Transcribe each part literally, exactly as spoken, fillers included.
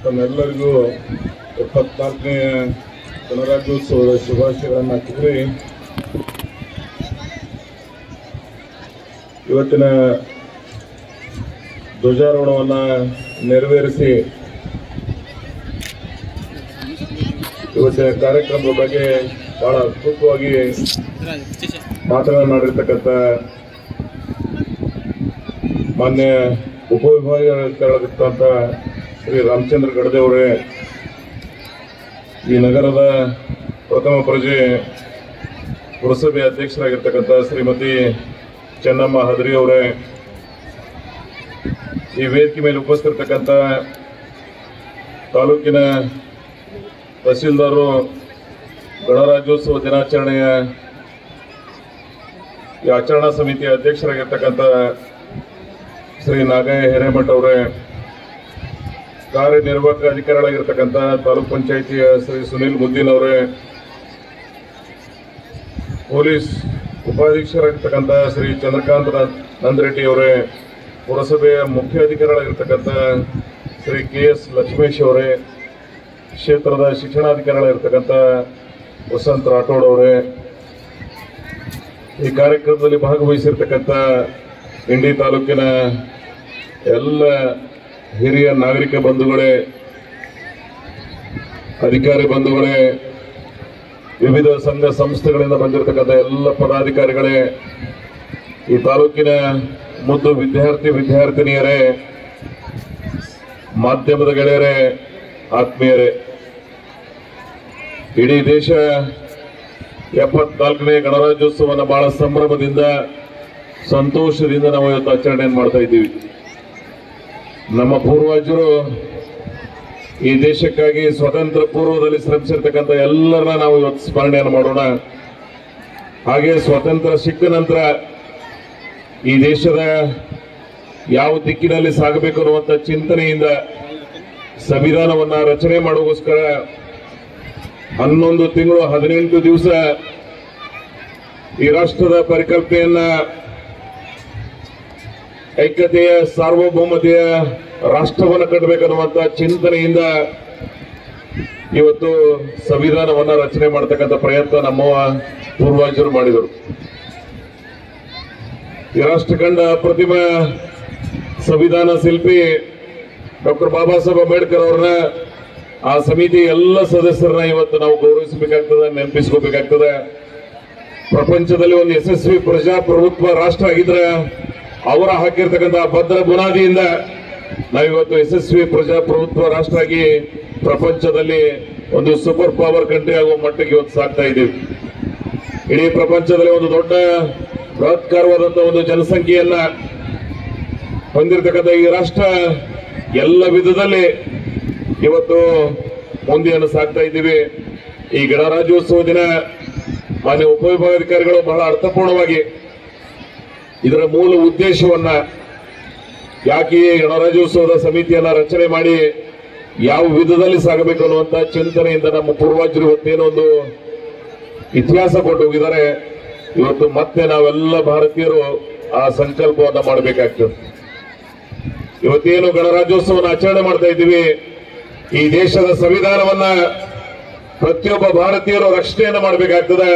ತಮ್ಮೆಲ್ಲರಿಗೂ ಎಪ್ಪತ್ನಾಲ್ಕನೇ ಗಣರಾಜ್ಯೋತ್ಸವದ ಶುಭಾಶಯಗಳನ್ನು ಹಾಕಿದ್ರಿ. ಇವತ್ತಿನ ಧ್ವಜಾರೋಹಣವನ್ನು ನೆರವೇರಿಸಿ ಇವತ್ತಿನ ಕಾರ್ಯಕ್ರಮದ ಬಗ್ಗೆ ಬಹಳ ಅದ್ಭುತವಾಗಿ ಮಾತನಾಡಿರ್ತಕ್ಕಂಥ ಮಾನ್ಯ ಉಪವಿಭಾಗಾಧಿಕಾರಿಗಳಾಗಿರ್ತಕ್ಕಂಥ ಶ್ರೀ ರಾಮಚಂದ್ರ ಗಡದೆ ಅವರೇ, ಈ ನಗರದ ಪ್ರಥಮ ಪ್ರಜೆ ಪುರಸಭೆ ಅಧ್ಯಕ್ಷರಾಗಿರ್ತಕ್ಕಂಥ ಶ್ರೀಮತಿ ಚೆನ್ನಮ್ಮ ಹದರಿ ಅವರೇ, ಈ ವೇದಿಕೆ ಮೇಲೆ ಉಪಸ್ಥಿತರ್ತಕ್ಕಂಥ ತಾಲೂಕಿನ ತಹಸೀಲ್ದಾರರು, ಗಣರಾಜ್ಯೋತ್ಸವ ದಿನಾಚರಣೆಯ ಈ ಆಚರಣಾ ಸಮಿತಿಯ ಅಧ್ಯಕ್ಷರಾಗಿರ್ತಕ್ಕಂಥ ಶ್ರೀ ನಾಗಯ್ಯ ಹಿರೇಮಠ ಅವರೇ, ಕಾರ್ಯನಿರ್ವಾಹಕ ಅಧಿಕಾರಿಗಳಾಗಿರ್ತಕ್ಕಂಥ ತಾಲೂಕ್ ಪಂಚಾಯಿತಿಯ ಶ್ರೀ ಸುನೀಲ್ ಮುದ್ದೀನ್ ಅವರೇ, ಪೊಲೀಸ್ ಉಪಾಧೀಕ್ಷರಾಗಿರ್ತಕ್ಕಂಥ ಶ್ರೀ ಚಂದ್ರಕಾಂತ್ ನಂದರೆಡ್ಡಿ ಅವರೇ, ಪುರಸಭೆಯ ಮುಖ್ಯ ಅಧಿಕಾರಿಗಳಾಗಿರ್ತಕ್ಕಂಥ ಶ್ರೀ ಕೆ ಎಸ್ ಲಕ್ಷ್ಮೇಶ್ ಅವರೇ, ಕ್ಷೇತ್ರದ ಶಿಕ್ಷಣಾಧಿಕಾರಿಗಳಾಗಿರ್ತಕ್ಕಂಥ ವಸಂತ್ ರಾಠೋಡ್ ಅವರೇ, ಈ ಕಾರ್ಯಕ್ರಮದಲ್ಲಿ ಭಾಗವಹಿಸಿರ್ತಕ್ಕಂಥ ಇಂಡಿ ತಾಲೂಕಿನ ಎಲ್ಲ ಹಿರಿಯ ನಾಗರಿಕ ಬಂಧುಗಳೇ, ಅಧಿಕಾರಿ ಬಂಧುಗಳೇ, ವಿವಿಧ ಸಂಘ ಸಂಸ್ಥೆಗಳಿಂದ ಬಂದಿರತಕ್ಕಂಥ ಎಲ್ಲ ಪದಾಧಿಕಾರಿಗಳೇ, ಈ ತಾಲೂಕಿನ ಮುದ್ದು ವಿದ್ಯಾರ್ಥಿ ವಿದ್ಯಾರ್ಥಿನಿಯರೇ, ಮಾಧ್ಯಮದ ಗೆಳೆಯರೇ, ಆತ್ಮೀಯರೇ, ಇಡೀ ದೇಶ ಎಪ್ಪತ್ನಾಲ್ಕನೇ ಗಣರಾಜ್ಯೋತ್ಸವವನ್ನು ಬಹಳ ಸಂಭ್ರಮದಿಂದ ಸಂತೋಷದಿಂದ ನಾವು ಇವತ್ತು ಆಚರಣೆಯನ್ನು ಮಾಡ್ತಾ ಇದ್ದೀವಿ. ನಮ್ಮ ಪೂರ್ವಜರು ಈ ದೇಶಕ್ಕಾಗಿ ಸ್ವತಂತ್ರ ಪೂರ್ವದಲ್ಲಿ ಶ್ರಮಿಸಿರ್ತಕ್ಕಂಥ ಎಲ್ಲರನ್ನ ನಾವು ಇವತ್ತು ಸ್ಮರಣೆಯನ್ನು ಮಾಡೋಣ. ಹಾಗೆ ಸ್ವಾತಂತ್ರ್ಯ ಸಿಕ್ಕ ನಂತರ ಈ ದೇಶದ ಯಾವ ದಿಕ್ಕಿನಲ್ಲಿ ಸಾಗಬೇಕು ಅನ್ನುವಂಥ ಚಿಂತನೆಯಿಂದ ಸಂವಿಧಾನವನ್ನ ರಚನೆ ಮಾಡುವಗೋಸ್ಕರ ಹನ್ನೊಂದು ತಿಂಗಳು ಹದಿನೆಂಟು ದಿವಸ ಈ ರಾಷ್ಟ್ರದ ಪರಿಕಲ್ಪನೆಯನ್ನ ಐಕ್ಯತೆಯ ಸಾರ್ವಭೌಮತೆಯ ರಾಷ್ಟ್ರವನ್ನು ಕಟ್ಟಬೇಕನ್ನುವಂತ ಚಿಂತನೆಯಿಂದ ಇವತ್ತು ಸಂವಿಧಾನವನ್ನ ರಚನೆ ಮಾಡತಕ್ಕಂಥ ಪ್ರಯತ್ನ ನಮ್ಮ ಪೂರ್ವಜರು ಮಾಡಿದರು. ಈ ರಾಷ್ಟ್ರ ಕಂಡ ಪ್ರತಿಮ ಸಂವಿಧಾನ ಶಿಲ್ಪಿ ಡಾಕ್ಟರ್ ಬಾಬಾ ಸಾಹೇಬ್ ಅಂಬೇಡ್ಕರ್ ಅವರನ್ನ, ಆ ಸಮಿತಿ ಎಲ್ಲ ಸದಸ್ಯರನ್ನ ಇವತ್ತು ನಾವು ಗೌರವಿಸಬೇಕಾಗ್ತದೆ, ನೆನಪಿಸ್ಕೋಬೇಕಾಗ್ತದೆ. ಪ್ರಪಂಚದಲ್ಲಿ ಒಂದು ಯಶಸ್ವಿ ಪ್ರಜಾಪ್ರಭುತ್ವ ರಾಷ್ಟ್ರ ಆಗಿದ್ರೆ ಅವರ ಹಾಕಿರ್ತಕ್ಕಂಥ ಭದ್ರ ಬುನಾದಿಯಿಂದ ನಾವಿವತ್ತು ಯಶಸ್ವಿ ಪ್ರಜಾಪ್ರಭುತ್ವ ರಾಷ್ಟ್ರ ಆಗಿ ಪ್ರಪಂಚದಲ್ಲಿ ಒಂದು ಸೂಪರ್ ಪವರ್ ಕಂಟ್ರಿ ಆಗುವ ಮಟ್ಟಿಗೆ ಇವತ್ತು ಸಾಗ್ತಾ ಇದ್ದೀವಿ. ಇಡೀ ಪ್ರಪಂಚದಲ್ಲಿ ಒಂದು ದೊಡ್ಡ ಬೃಹತ್ಕಾರವಾದಂತಹ ಒಂದು ಜನಸಂಖ್ಯೆಯನ್ನ ಹೊಂದಿರತಕ್ಕಂಥ ಈ ರಾಷ್ಟ್ರ ಎಲ್ಲ ವಿಧದಲ್ಲಿ ಇವತ್ತು ಮುಂದೆಯನ್ನು ಸಾಗ್ತಾ ಇದ್ದೀವಿ. ಈ ಗಣರಾಜ್ಯೋತ್ಸವ ದಿನ ಮಾನ್ಯ ಉಪವಿಭಾಗಾಧಿಕಾರಿಗಳು ಬಹಳ ಅರ್ಥಪೂರ್ಣವಾಗಿ ಇದರ ಮೂಲ ಉದ್ದೇಶವನ್ನ, ಯಾಕೆ ಗಣರಾಜ್ಯೋತ್ಸವದ ಸಮಿತಿಯನ್ನ ರಚನೆ ಮಾಡಿ ಯಾವ ವಿಧದಲ್ಲಿ ಸಾಗಬೇಕು ಅನ್ನುವಂತ ಚಿಂತನೆಯಿಂದ ನಮ್ಮ ಪೂರ್ವಜರು ಇವತ್ತೇನೋ ಒಂದು ಇತಿಹಾಸ ಕೊಟ್ಟು ಹೋಗಿದ್ದಾರೆ. ಇವತ್ತು ಮತ್ತೆ ನಾವೆಲ್ಲ ಭಾರತೀಯರು ಆ ಸಂಕಲ್ಪವನ್ನ ಮಾಡಬೇಕಾಗ್ತದೆ. ಇವತ್ತೇನು ಗಣರಾಜ್ಯೋತ್ಸವನ ಆಚರಣೆ ಮಾಡ್ತಾ ಇದ್ದೀವಿ, ಈ ದೇಶದ ಸಂವಿಧಾನವನ್ನ ಪ್ರತಿಯೊಬ್ಬ ಭಾರತೀಯರು ರಕ್ಷಣೆಯನ್ನು ಮಾಡಬೇಕಾಗ್ತದೆ.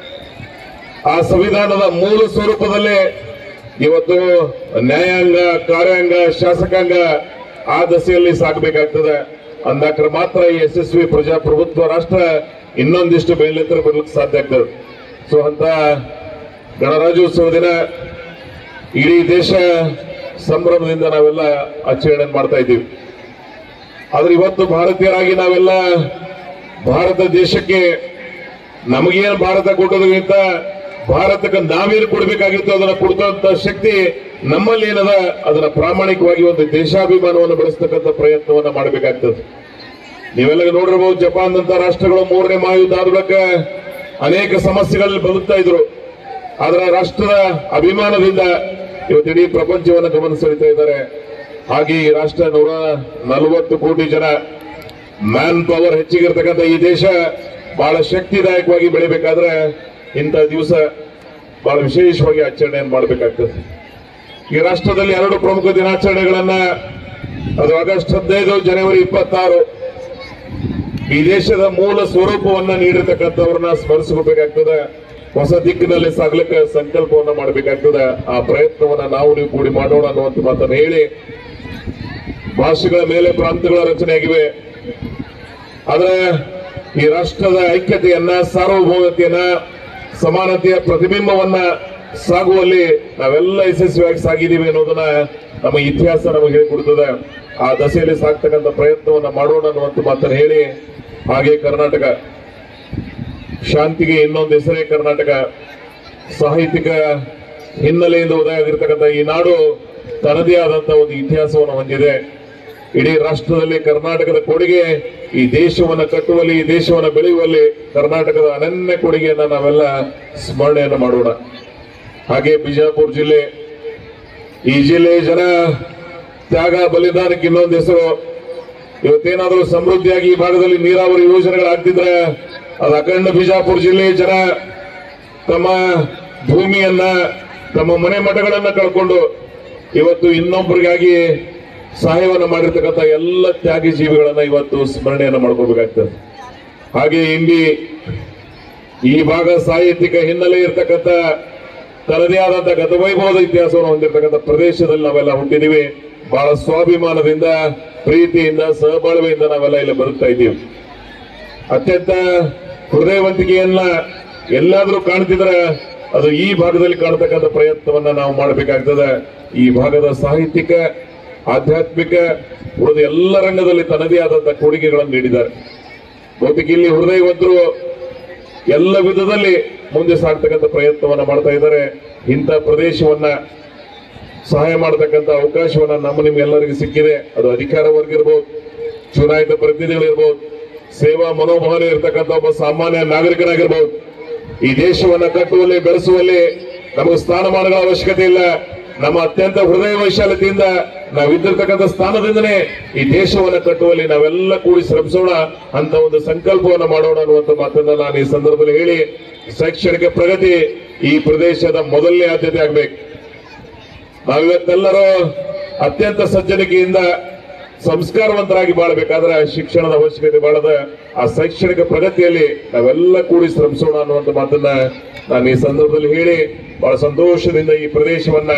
ಆ ಸಂವಿಧಾನದ ಮೂಲ ಸ್ವರೂಪದಲ್ಲೇ ಇವತ್ತು ನ್ಯಾಯಾಂಗ, ಕಾರ್ಯಾಂಗ, ಶಾಸಕಾಂಗ ಆ ದಸೆಯಲ್ಲಿ ಸಾಗಬೇಕಾಗ್ತದೆ. ಅಂದಾಕ್ರೆ ಮಾತ್ರ ಈ ಯಶಸ್ವಿ ಪ್ರಜಾಪ್ರಭುತ್ವ ರಾಷ್ಟ್ರ ಇನ್ನೊಂದಿಷ್ಟು ಮೇಲೆತ್ತರ ಬರಲಿಕ್ಕೆ ಸಾಧ್ಯ ಆಗ್ತದೆ. ಸೊ ಅಂತ ಗಣರಾಜ್ಯೋತ್ಸವ ದಿನ ಇಡೀ ದೇಶ ಸಂಭ್ರಮದಿಂದ ನಾವೆಲ್ಲ ಆಚರಣೆ ಮಾಡ್ತಾ ಇದ್ದೀವಿ. ಆದ್ರೆ ಇವತ್ತು ಭಾರತೀಯರಾಗಿ ನಾವೆಲ್ಲ ಭಾರತ ದೇಶಕ್ಕೆ ನಮಗೇನು ಭಾರತ ಕೊಟ್ಟೋದಕ್ಕಿಂತ ಭಾರತಕ್ಕೆ ನಾವೇನು ಕೊಡಬೇಕಾಗಿತ್ತು ಅದನ್ನ ಕೊಡುವಂತ ಶಕ್ತಿ ನಮ್ಮಲ್ಲಿ ಏನದ ಅದನ್ನ ಪ್ರಾಮಾಣಿಕವಾಗಿ ಒಂದು ದೇಶಾಭಿಮಾನವನ್ನು ಬೆಳೆಸ್ತಕ್ಕಂಥ ಪ್ರಯತ್ನವನ್ನ ಮಾಡಬೇಕಾಗ್ತದೆ. ನೀವೆಲ್ಲ ನೋಡಿರಬಹುದು, ಜಪಾನ್ ಅಂತ ರಾಷ್ಟ್ರಗಳು ಮೂರನೇ ಮಹಾಯುದ್ಧ ಆದ ಬಳಿಕ ಅನೇಕ ಸಮಸ್ಯೆಗಳಲ್ಲಿ ಬದುಕ್ತಾ ಇದ್ರು. ಆದ್ರೆ ರಾಷ್ಟ್ರದ ಅಭಿಮಾನದಿಂದ ಇವತ್ತು ಇಡೀ ಪ್ರಪಂಚವನ್ನು ಗಮನ ಸೆಳೀತಾ ಇದ್ದಾರೆ. ಹಾಗೆ ಈ ರಾಷ್ಟ್ರ ನೂರ ನಲವತ್ತು ಕೋಟಿ ಜನ ಮ್ಯಾನ್ ಪವರ್ ಹೆಚ್ಚಿಗಿರ್ತಕ್ಕಂಥ ಈ ದೇಶ ಬಹಳ ಶಕ್ತಿದಾಯಕವಾಗಿ ಬೆಳಿಬೇಕಾದ್ರೆ ಇಂಥ ದಿವಸ ಬಹಳ ವಿಶೇಷವಾಗಿ ಆಚರಣೆಯನ್ನು ಮಾಡಬೇಕಾಗ್ತದೆ. ಈ ರಾಷ್ಟ್ರದಲ್ಲಿ ಎರಡು ಪ್ರಮುಖ ದಿನಾಚರಣೆಗಳನ್ನ ಅದು ಆಗಸ್ಟ್ ಹದಿನೈದು ಜನವರಿ ಇಪ್ಪತ್ತಾರು ಈ ದೇಶದ ಮೂಲ ಸ್ವರೂಪವನ್ನ ನೀಡಿರ್ತಕ್ಕಂಥವ್ರನ್ನ ಸ್ಮರಿಸ್ಕೋಬೇಕಾಗ್ತದೆ. ಹೊಸ ದಿಕ್ಕಿನಲ್ಲಿ ಸಾಗ್ಲಿಕ್ಕೆ ಸಂಕಲ್ಪವನ್ನ ಮಾಡಬೇಕಾಗ್ತದೆ. ಆ ಪ್ರಯತ್ನವನ್ನ ನಾವು ನೀವು ಕೂಡಿ ಮಾಡೋಣ ಅನ್ನುವಂಥ ಮಾತನ್ನು ಹೇಳಿ, ಭಾಷೆಗಳ ಮೇಲೆ ಪ್ರಾಂತಗಳ ರಚನೆಯಾಗಿವೆ. ಆದ್ರೆ ಈ ರಾಷ್ಟ್ರದ ಐಕ್ಯತೆಯನ್ನ, ಸಾರ್ವಭೌಮತೆಯನ್ನ, ಸಮಾನತೆಯ ಪ್ರತಿಬಿಂಬವನ್ನ ಸಾಗುವಲ್ಲಿ ನಾವೆಲ್ಲ ಯಶಸ್ವಿಯಾಗಿ ಸಾಗಿದ್ದೀವಿ ಅನ್ನೋದನ್ನ ನಮ್ಮ ಇತಿಹಾಸ ನಮಗೆ ಹೇಳಿಕೊಡ್ತದೆ. ಆ ದಸೆಯಲ್ಲಿ ಸಾಕ್ತಕ್ಕಂಥ ಪ್ರಯತ್ನವನ್ನ ಮಾಡೋಣ ಅನ್ನುವಂಥ ಮಾತನ್ನು ಹೇಳಿ, ಹಾಗೆ ಕರ್ನಾಟಕ ಶಾಂತಿಗೆ ಇನ್ನೊಂದು ಹೆಸರೇ ಕರ್ನಾಟಕ. ಸಾಹಿತ್ಯಿಕ ಹಿನ್ನೆಲೆಯಿಂದ ಉದಯ ಆಗಿರ್ತಕ್ಕಂಥ ಈ ನಾಡು ತನ್ನದೇ ಆದಂತಹ ಒಂದು ಇತಿಹಾಸವನ್ನು ಹೊಂದಿದೆ. ಇಡೀ ರಾಷ್ಟ್ರದಲ್ಲಿ ಕರ್ನಾಟಕದ ಕೊಡುಗೆ ಈ ದೇಶವನ್ನು ಕಟ್ಟುವಲ್ಲಿ, ಈ ದೇಶವನ್ನು ಬೆಳೆಯುವಲ್ಲಿ ಕರ್ನಾಟಕದ ಅನನ್ಯ ಕೊಡುಗೆಯನ್ನ ನಾವೆಲ್ಲ ಸ್ಮರಣೆಯನ್ನು ಮಾಡೋಣ. ಹಾಗೆ ಬಿಜಾಪುರ ಜಿಲ್ಲೆ, ಈ ಜಿಲ್ಲೆ ಜನ ತ್ಯಾಗ ಬಲಿದಾನಕ್ಕೆ ಇನ್ನೊಂದು ಹೆಸರು. ಇವತ್ತೇನಾದರೂ ಸಮೃದ್ಧಿಯಾಗಿ ಈ ಭಾಗದಲ್ಲಿ ನೀರಾವರಿ ಯೋಜನೆಗಳಾಗ್ತಿದ್ರೆ ಅದು ಅಖಂಡ ಬಿಜಾಪುರ ಜಿಲ್ಲೆಯ ಜನ ತಮ್ಮ ಭೂಮಿಯನ್ನ, ತಮ್ಮ ಮನೆ ಮಠಗಳನ್ನ ಕಳ್ಕೊಂಡು ಇವತ್ತು ಇನ್ನೊಬ್ಬರಿಗಾಗಿ ಸಹಾಯವನ್ನು ಮಾಡಿರ್ತಕ್ಕಂಥ ಎಲ್ಲ ತ್ಯಾಗಿ ಜೀವಿಗಳನ್ನ ಇವತ್ತು ಸ್ಮರಣೆಯನ್ನು ಮಾಡ್ಕೋಬೇಕಾಗ್ತದೆ. ಹಾಗೆ ಇಂಡಿ ಈ ಭಾಗ ಸಾಹಿತ್ಯಿಕ ಹಿನ್ನೆಲೆ ಇರ್ತಕ್ಕಂಥ ತನ್ನದೇ ಆದಂತಹ ಗತವೈಭವದ ಇತಿಹಾಸವನ್ನು ಹೊಂದಿರತಕ್ಕಂಥ ಪ್ರದೇಶದಲ್ಲಿ ನಾವೆಲ್ಲ ಹುಟ್ಟಿದೀವಿ. ಬಹಳ ಸ್ವಾಭಿಮಾನದಿಂದ, ಪ್ರೀತಿಯಿಂದ, ಸಹಬಾಳ್ವೆಯಿಂದ ನಾವೆಲ್ಲ ಇಲ್ಲಿ ಬರುತ್ತಾ ಇದ್ದೀವಿ. ಅತ್ಯಂತ ಹೃದಯವಂತಿಕೆಯನ್ನ ಎಲ್ಲಾದ್ರೂ ಕಾಣ್ತಿದ್ರೆ ಅದು ಈ ಭಾಗದಲ್ಲಿ ಕಾಣತಕ್ಕಂಥ ಪ್ರಯತ್ನವನ್ನ ನಾವು ಮಾಡಬೇಕಾಗ್ತದೆ. ಈ ಭಾಗದ ಸಾಹಿತ್ಯಿಕ, ಆಧ್ಯಾತ್ಮಿಕ, ಉಳಿದ ಎಲ್ಲ ರಂಗದಲ್ಲಿ ತನ್ನದೇ ಆದಂತಹ ಕೊಡುಗೆಗಳನ್ನು ನೀಡಿದ್ದಾರೆ. ಬಹುತೇಕ ಇಲ್ಲಿ ಹೃದಯವಂತರು ಎಲ್ಲ ವಿಧದಲ್ಲಿ ಮುಂದೆ ಸಾಗ್ತಕ್ಕಂಥ ಪ್ರಯತ್ನವನ್ನ ಮಾಡ್ತಾ ಇದ್ದಾರೆ. ಇಂಥ ಪ್ರದೇಶವನ್ನ ಸಹಾಯ ಮಾಡತಕ್ಕಂಥ ಅವಕಾಶವನ್ನ ನಮ್ಮ ನಿಮ್ಗೆಲ್ಲರಿಗೂ ಸಿಕ್ಕಿದೆ. ಅದು ಅಧಿಕಾರ ವರ್ಗ ಇರ್ಬೋದು, ಚುನಾಯಿತ ಪ್ರತಿನಿಧಿಗಳಿರ್ಬೋದು, ಸೇವಾ ಮನೋಭಾವನೆ ಇರತಕ್ಕಂಥ ಒಬ್ಬ ಸಾಮಾನ್ಯ ನಾಗರಿಕನಾಗಿರ್ಬೋದು. ಈ ದೇಶವನ್ನ ಕಟ್ಟುವಲ್ಲಿ, ಬೆಳೆಸುವಲ್ಲಿ ನಮಗೆ ಸ್ಥಾನಮಾನಗಳ ಅವಶ್ಯಕತೆ ಇಲ್ಲ. ನಮ್ಮ ಅತ್ಯಂತ ಹೃದಯ ವೈಶಾಲ್ಯತೆಯಿಂದ ನಾವಿದ್ದಿರ್ತಕ್ಕಂಥ ಸ್ಥಾನದಿಂದನೇ ಈ ದೇಶವನ್ನ ಕಟ್ಟುವಲ್ಲಿ ನಾವೆಲ್ಲ ಕೂಡಿ ಶ್ರಮಿಸೋಣ ಅಂತ ಒಂದು ಸಂಕಲ್ಪವನ್ನ ಮಾಡೋಣ ಅನ್ನುವಂಥ ಮಾತನ್ನ ನಾನು ಈ ಸಂದರ್ಭದಲ್ಲಿ ಹೇಳಿ, ಶೈಕ್ಷಣಿಕ ಪ್ರಗತಿ ಈ ಪ್ರದೇಶದ ಮೊದಲನೇ ಆದ್ಯತೆ ಆಗ್ಬೇಕು. ನಾವಿವತ್ತೆಲ್ಲರೂ ಅತ್ಯಂತ ಸಜ್ಜನಿಕೆಯಿಂದ ಸಂಸ್ಕಾರವಂತರಾಗಿ ಬಾಳಬೇಕಾದ್ರೆ ಶಿಕ್ಷಣದ ಅವಶ್ಯಕತೆ ಬಾಳದ. ಆ ಶೈಕ್ಷಣಿಕ ಪ್ರಗತಿಯಲ್ಲಿ ನಾವೆಲ್ಲ ಕೂಡಿ ಶ್ರಮಿಸೋಣ ಅನ್ನುವಂಥ ಮಾತನ್ನ ನಾನು ಈ ಸಂದರ್ಭದಲ್ಲಿ ಹೇಳಿ, ಬಹಳ ಸಂತೋಷದಿಂದ ಈ ಪ್ರದೇಶವನ್ನ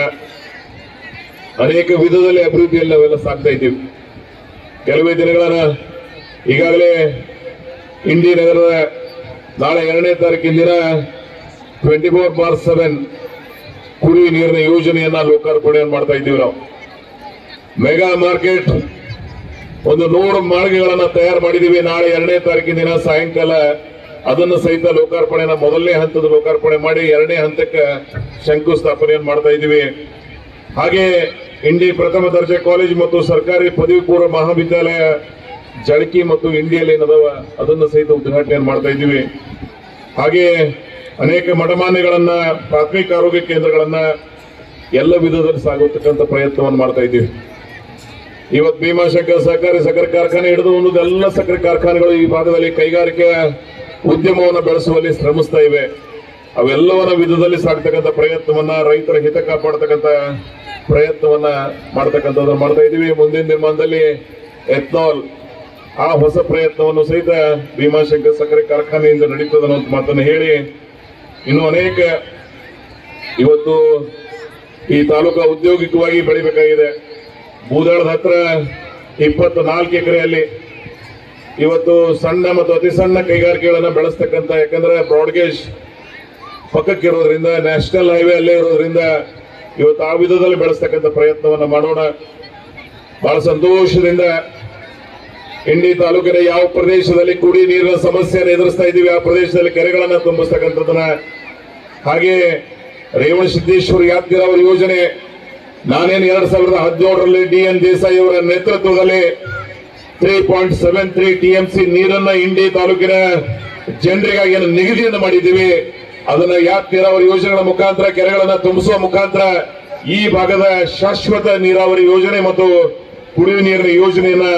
ಅನೇಕ ವಿಧದಲ್ಲಿ ಅಭಿವೃದ್ಧಿಯಲ್ಲಿ ನಾವೆಲ್ಲ ಸಾಗ್ತಾ ಇದ್ದೀವಿ. ಕೆಲವೇ ದಿನಗಳನ್ನ ಈಗಾಗಲೇ ಇಂಡಿ ನಗರದ ನಾಳೆ ಎರಡನೇ ತಾರೀಕಿನ ದಿನ ಟ್ವೆಂಟಿ ಫೋರ್ ಬಾರ್ ಸೆವೆನ್ ಕುಡಿಯುವ ನೀರಿನ ಯೋಜನೆಯನ್ನ ಲೋಕಾರ್ಪಣೆಯನ್ನು ಮಾಡ್ತಾ ಇದ್ದೀವಿ. ನಾವು ಮೆಗಾ ಮಾರ್ಕೆಟ್ ಒಂದು ನೂರು ಮಾಳಿಗೆಗಳನ್ನ ತಯಾರು ಮಾಡಿದೀವಿ. ನಾಳೆ ಎರಡನೇ ತಾರೀಕಿನ ದಿನ ಸಾಯಂಕಾಲ ಅದನ್ನು ಸಹಿತ ಲೋಕಾರ್ಪಣೆನ ಮೊದಲನೇ ಹಂತದ ಲೋಕಾರ್ಪಣೆ ಮಾಡಿ ಎರಡನೇ ಹಂತಕ್ಕೆ ಶಂಕುಸ್ಥಾಪನೆಯನ್ನು ಮಾಡ್ತಾ ಇದ್ದೀವಿ. ಹಾಗೆ ಇಂಡಿ ಪ್ರಥಮ ದರ್ಜೆ ಕಾಲೇಜು ಮತ್ತು ಸರ್ಕಾರಿ ಪದವಿ ಪೂರ್ವ ಮಹಾವಿದ್ಯಾಲಯ ಜಳಕಿ ಮತ್ತು ಇಂಡಿಯಲ್ಲಿ ಏನದವ ಅದನ್ನು ಸಹಿತ ಉದ್ಘಾಟನೆಯನ್ನು ಮಾಡ್ತಾ ಇದ್ದೀವಿ. ಹಾಗೆ ಅನೇಕ ಮಠಮಾನ್ಯಗಳನ್ನ, ಪ್ರಾಥಮಿಕ ಆರೋಗ್ಯ ಕೇಂದ್ರಗಳನ್ನ ಎಲ್ಲ ವಿಧದಲ್ಲಿ ಸಾಗುತ್ತಕ್ಕಂಥ ಪ್ರಯತ್ನವನ್ನು ಮಾಡ್ತಾ ಇದ್ದೀವಿ. ಇವತ್ತು ಭೀಮಾಶಂಕರ್ ಸಹಕಾರಿ ಸಕ್ಕರೆ ಕಾರ್ಖಾನೆ ಹಿಡಿದು ಒಂದು ಎಲ್ಲ ಸಕ್ಕರೆ ಕಾರ್ಖಾನೆಗಳು ಈ ಭಾಗದಲ್ಲಿ ಕೈಗಾರಿಕೆ ಉದ್ಯಮವನ್ನು ಬೆಳೆಸುವಲ್ಲಿ ಶ್ರಮಿಸ್ತಾ ಇವೆ. ಅವೆಲ್ಲವನ್ನ ವಿಧದಲ್ಲಿ ಸಾಗ್ತಕ್ಕಂಥ ಪ್ರಯತ್ನವನ್ನ, ರೈತರ ಹಿತ ಕಾಪಾಡತಕ್ಕಂಥ ಪ್ರಯತ್ನವನ್ನ ಮಾಡ್ತಕ್ಕಂಥದ್ದನ್ನ ಮಾಡ್ತಾ ಇದ್ದೀವಿ. ಮುಂದಿನ ದಿನಮಾನದಲ್ಲಿ ಎಥನಾಲ್ ಆ ಹೊಸ ಪ್ರಯತ್ನವನ್ನು ಸಹಿತ ಭೀಮಾಶಂಕರ್ ಸಕ್ಕರೆ ಕಾರ್ಖಾನೆಯಿಂದ ನಡೀತದೆ ಅನ್ನೋ ಮಾತನ್ನು ಹೇಳಿ, ಇನ್ನು ಅನೇಕ ಇವತ್ತು ಈ ತಾಲೂಕಾ ಔದ್ಯೋಗಿಕವಾಗಿ ಬೆಳಿಬೇಕಾಗಿದೆ. ಬೂದಾಳದ ಹತ್ರ ಇಪ್ಪತ್ನಾಲ್ಕು ಎಕರೆಯಲ್ಲಿ ಇವತ್ತು ಸಣ್ಣ ಮತ್ತು ಅತಿ ಸಣ್ಣ ಕೈಗಾರಿಕೆಗಳನ್ನ ಬೆಳೆಸ್ತಕ್ಕಂಥ, ಯಾಕಂದ್ರೆ ಬ್ರಾಡ್ಗೇಜ್ ಪಕ್ಕಕ್ಕಿರೋದ್ರಿಂದ, ನ್ಯಾಷನಲ್ ಹೈವೇ ಅಲ್ಲೇ ಇರೋದ್ರಿಂದ ಇವತ್ತು ಆ ವಿಧದಲ್ಲಿ ಬೆಳೆಸ್ತಕ್ಕಂಥ ಪ್ರಯತ್ನವನ್ನ ಮಾಡೋಣ. ಬಹಳ ಸಂತೋಷದಿಂದ ಇಂಡಿ ತಾಲೂಕಿನ ಯಾವ ಪ್ರದೇಶದಲ್ಲಿ ಕುಡಿ ನೀರಿನ ಸಮಸ್ಯೆಯನ್ನು ಎದುರಿಸ್ತಾ ಇದ್ದೀವಿ ಆ ಪ್ರದೇಶದಲ್ಲಿ ಕೆರೆಗಳನ್ನ ತುಂಬಿಸ್ತಕ್ಕಂಥದ್ದನ್ನ, ಹಾಗೆ ರೇವಣಸಿದ್ದೇಶ್ವರ ಯಾತ್ಗಿರಾವರಿ ಯೋಜನೆ ನಾನೇನು ಎರಡ್ ಸಾವಿರದ ಹದಿನೇಳರಲ್ಲಿ ಡಿ ಎನ್ ದೇಸಾಯಿ ಅವರ ನೇತೃತ್ವದಲ್ಲಿ three point seven three T M C ನೀರನ್ನ ಇಂಡಿ ತಾಲೂಕಿನ ಜನರಿಗಾಗಿ ಏನು ನಿಗದಿಯನ್ನು ಮಾಡಿದ್ದೀವಿ, ಅದನ್ನ ಯಾತ್ ನೀರಾವರಿ ಯೋಜನೆಗಳ ಮುಖಾಂತರ ಕೆರೆಗಳನ್ನ ತುಂಬಿಸುವ ಮುಖಾಂತರ ಈ ಭಾಗದ ಶಾಶ್ವತ ನೀರಾವರಿ ಯೋಜನೆ ಮತ್ತು ಕುಡಿಯುವ ನೀರಿನ ಯೋಜನೆಯನ್ನ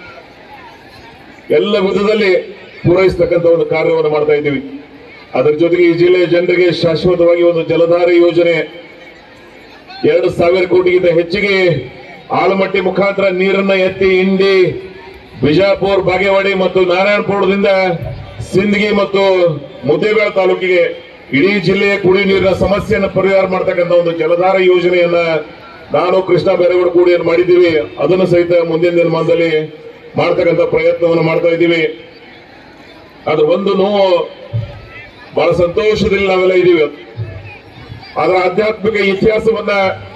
ಎಲ್ಲ ವಿಧದಲ್ಲಿ ಪೂರೈಸತಕ್ಕಂಥ ಒಂದು ಕಾರ್ಯವನ್ನು ಮಾಡ್ತಾ ಇದ್ದೀವಿ. ಅದರ ಜೊತೆಗೆ ಈ ಜಿಲ್ಲೆಯ ಜನರಿಗೆ ಶಾಶ್ವತವಾಗಿ ಒಂದು ಜಲಧಾರೆ ಯೋಜನೆ ಎರಡು ಸಾವಿರ ಕೋಟಿಗಿಂತ ಹೆಚ್ಚಿಗೆ ಆಲಮಟ್ಟಿ ಮುಖಾಂತರ ನೀರನ್ನ ಎತ್ತಿ ಇಂಡಿ, ಬಿಜಾಪುರ, ಬಾಗೇವಾಡಿ ಮತ್ತು ನಾರಾಯಣಪುರದಿಂದ ಸಿಂದಗಿ ಮತ್ತು ಮುದ್ದೇಬೇಳ ತಾಲೂಕಿಗೆ ಇಡೀ ಜಿಲ್ಲೆಯ ಕುಡಿ ನೀರಿನ ಸಮಸ್ಯೆಯನ್ನು ಪರಿಹಾರ ಮಾಡತಕ್ಕಂಥ ಒಂದು ಜಲಧಾರ ಯೋಜನೆಯನ್ನ ನಾನು ಕೃಷ್ಣ ಬೈರೇಗೌಡ ಕೂಡಿ ಮಾಡಿದ್ದೀವಿ. ಅದನ್ನು ಸಹಿತ ಮುಂದಿನ ದಿನಮಾನದಲ್ಲಿ ಮಾಡತಕ್ಕಂಥ ಪ್ರಯತ್ನವನ್ನು ಮಾಡ್ತಾ ಇದ್ದೀವಿ. ಅದ್ರ ಒಂದು ನೋವು, ಬಹಳ ಸಂತೋಷದಲ್ಲಿ ನಾವೆಲ್ಲ ಇದ್ದೀವಿ. ಅದರ ಆಧ್ಯಾತ್ಮಿಕ ಇತಿಹಾಸವನ್ನ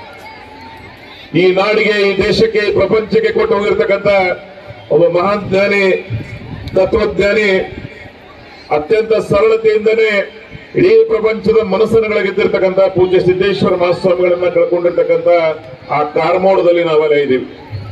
ಈ ನಾಡಿಗೆ, ಈ ದೇಶಕ್ಕೆ, ಪ್ರಪಂಚಕ್ಕೆ ಕೊಟ್ಟು ಹೋಗಿರ್ತಕ್ಕಂಥ ಒಬ್ಬ ಮಹಾನ್ ಜ್ಞಾನಿ, ತತ್ವಜ್ಞಾನಿ, ಅತ್ಯಂತ ಸರಳತೆಯಿಂದನೇ ಇಡೀ ಪ್ರಪಂಚದ ಮನಸ್ಸನ್ನು ಗೆದ್ದಿರ್ತಕ್ಕಂಥ ಪೂಜ್ಯ ಸಿದ್ದೇಶ್ವರ ಮಹಾಸ್ವಾಮಿಗಳನ್ನ ಕಳ್ಕೊಂಡಿರ್ತಕ್ಕಂಥ ಆ ಕಾರ್ಮೋಡದಲ್ಲಿ ನಾವೆಲ್ಲ ಇದ್ದೀವಿ.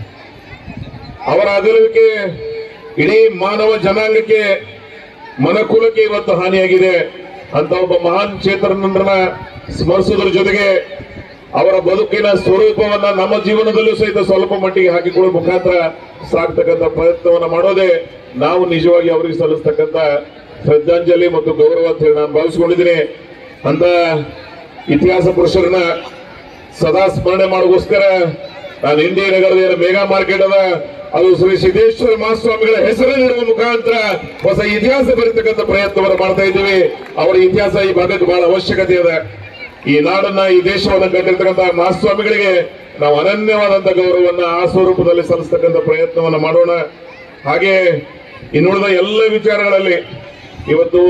ಅವರ ಅಗಲುವಿಕೆ ಇಡೀ ಮಾನವ ಜನಾಂಗಕ್ಕೆ, ಮನಕುಲಕ್ಕೆ ಇವತ್ತು ಹಾನಿಯಾಗಿದೆ. ಅಂತ ಒಬ್ಬ ಮಹಾನ್ ಚೇತನರನ್ನ ಸ್ಮರಿಸೋದ್ರ ಜೊತೆಗೆ ಅವರ ಬದುಕಿನ ಸ್ವರೂಪವನ್ನ ನಮ್ಮ ಜೀವನದಲ್ಲೂ ಸಹಿತ ಸ್ವಲ್ಪ ಮಟ್ಟಿಗೆ ಹಾಕಿಕೊಳ್ಳುವ ಮುಖಾಂತರ ಸಾಕ್ತಕ್ಕಂಥ ಪ್ರಯತ್ನವನ್ನ ಮಾಡೋದೇ ನಾವು ನಿಜವಾಗಿ ಅವರಿಗೆ ಸಲ್ಲಿಸ್ತಕ್ಕಂಥ ಶ್ರದ್ಧಾಂಜಲಿ ಮತ್ತು ಗೌರವ ಅಂತ ಹೇಳಿ ನಾನು ಭಾವಿಸಿಕೊಂಡಿದ್ದೀನಿ. ಅಂತ ಇತಿಹಾಸ ಪುರುಷರನ್ನ ಸದಾ ಸ್ಮರಣೆ ಮಾಡೋಗೋಸ್ಕರ ನಾನು ಇಂಡಿ ನಗರದ ಏನು ಮೇಗಾ ಮಾರ್ಕೆಟ್ ಅದ, ಅದು ಶ್ರೀ ಸಿದ್ದೇಶ್ವರ ಮಹಾಸ್ವಾಮಿಗಳ ಹೆಸರಿಡುವ ಮುಖಾಂತರ ಹೊಸ ಇತಿಹಾಸ ಬರೀತಕ್ಕಂಥ ಪ್ರಯತ್ನವನ್ನು ಮಾಡ್ತಾ ಇದ್ದೀವಿ. ಅವರ ಇತಿಹಾಸ ಈ ಭಾಗಕ್ಕೆ ಬಹಳ ಅವಶ್ಯಕತೆ ಇದೆ. ಈ ನಾಡನ್ನ, ಈ ದೇಶವನ್ನು ಕಟ್ಟಿರ್ತಕ್ಕಂಥ ಮಹಾಸ್ವಾಮಿಗಳಿಗೆ ನಾವು ಅನನ್ಯವಾದಂತಹ ಗೌರವವನ್ನ ಆ ಸ್ವರೂಪದಲ್ಲಿ ಸಲ್ಲಿಸ್ತಕ್ಕಂಥ ಪ್ರಯತ್ನವನ್ನು ಮಾಡೋಣ. ಹಾಗೆ ಇನ್ನುಳಿದ ಎಲ್ಲ ವಿಚಾರಗಳಲ್ಲಿ ಇವತ್ತು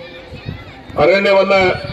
ಅರಣ್ಯವನ್ನ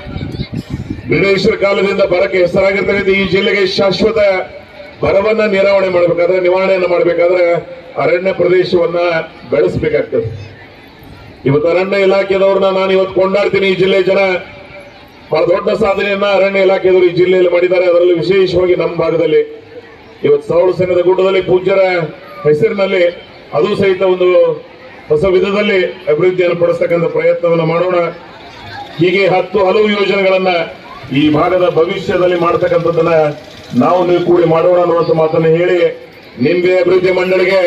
ಬ್ರಿಟಿಷರ ಕಾಲದಿಂದ ಬರಕ್ಕೆ ಹೆಸರಾಗಿರ್ತಕ್ಕಂಥ ಈ ಜಿಲ್ಲೆಗೆ ಶಾಶ್ವತ ಬರವನ್ನ ನಿರ್ವಹಣೆ ಮಾಡಬೇಕಾದ್ರೆ, ನಿವಾರಣೆಯನ್ನು ಮಾಡಬೇಕಾದ್ರೆ ಅರಣ್ಯ ಪ್ರದೇಶವನ್ನ ಬೆಳೆಸಬೇಕಾಗ್ತದೆ. ಇವತ್ತು ಅರಣ್ಯ ಇಲಾಖೆದವ್ರನ್ನ ನಾನು ಇವತ್ತು ಕೊಂಡಾಡ್ತೀನಿ. ಈ ಜಿಲ್ಲೆ ಜನ ಬಹಳ ದೊಡ್ಡ ಸಾಧನೆಯನ್ನ ಅರಣ್ಯ ಇಲಾಖೆದವರು ಈ ಜಿಲ್ಲೆಯಲ್ಲಿ ಮಾಡಿದ್ದಾರೆ. ಅದರಲ್ಲಿ ವಿಶೇಷವಾಗಿ ನಮ್ಮ ಭಾಗದಲ್ಲಿ ಇವತ್ತು ಸೌಳ ಸಂಘದ ಗುಡ್ಡದಲ್ಲಿ ಪೂಜ್ಯರ ಹೆಸರಿನಲ್ಲಿ ಅದು ಸಹಿತ ಒಂದು ಹೊಸ ವಿಧದಲ್ಲಿ ಅಭಿವೃದ್ಧಿಯನ್ನು ಪಡಿಸ್ತಕ್ಕಂಥ ಪ್ರಯತ್ನವನ್ನು ಮಾಡೋಣ. ಹೀಗೆ ಹತ್ತು ಹಲವು ಯೋಜನೆಗಳನ್ನ ಈ ಭಾಗದ ಭವಿಷ್ಯದಲ್ಲಿ ಮಾಡತಕ್ಕಂಥದ್ದನ್ನ ನಾವು ನೀವು ಕೂಡಿ ಮಾಡೋಣ ಅನ್ನುವಂಥ ಮಾತನ್ನು ಹೇಳಿ, ನಿಂಬೆ ಅಭಿವೃದ್ಧಿ ಮಂಡಳಿಗೆ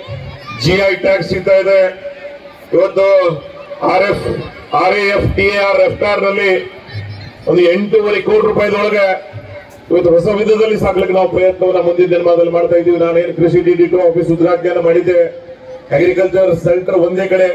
ಜಿಐ ಟ್ಯಾಕ್ಸ್ ಸಿಗ್ತಾ ಇದೆ. ಇವತ್ತು R F R A F T R F R ನಲ್ಲಿ ಒಂದು ಎಂಟೂವರೆ ಕೋಟಿ ರೂಪಾಯಿದೊಳಗೆ ಇವತ್ತು ಹೊಸ ವಿಧದಲ್ಲಿ ಸಾಕ್ಲಿಕ್ಕೆ ನಾವು ಪ್ರಯತ್ನವನ್ನ ಮುಂದಿನ ದಿನಮಾನದಲ್ಲಿ ಮಾಡ್ತಾ ಇದ್ದೀವಿ. ನಾನೇನು ಕೃಷಿ ಡಿಡಿಟೋ ಆಫೀಸ್ ಉದ್ಘಾಟನೆ ಮಾಡಿದ್ದೆ. ಅಗ್ರಿಕಲ್ಚರ್ ಸೆಂಟರ್ ಒಂದೇ ಕಡೆ,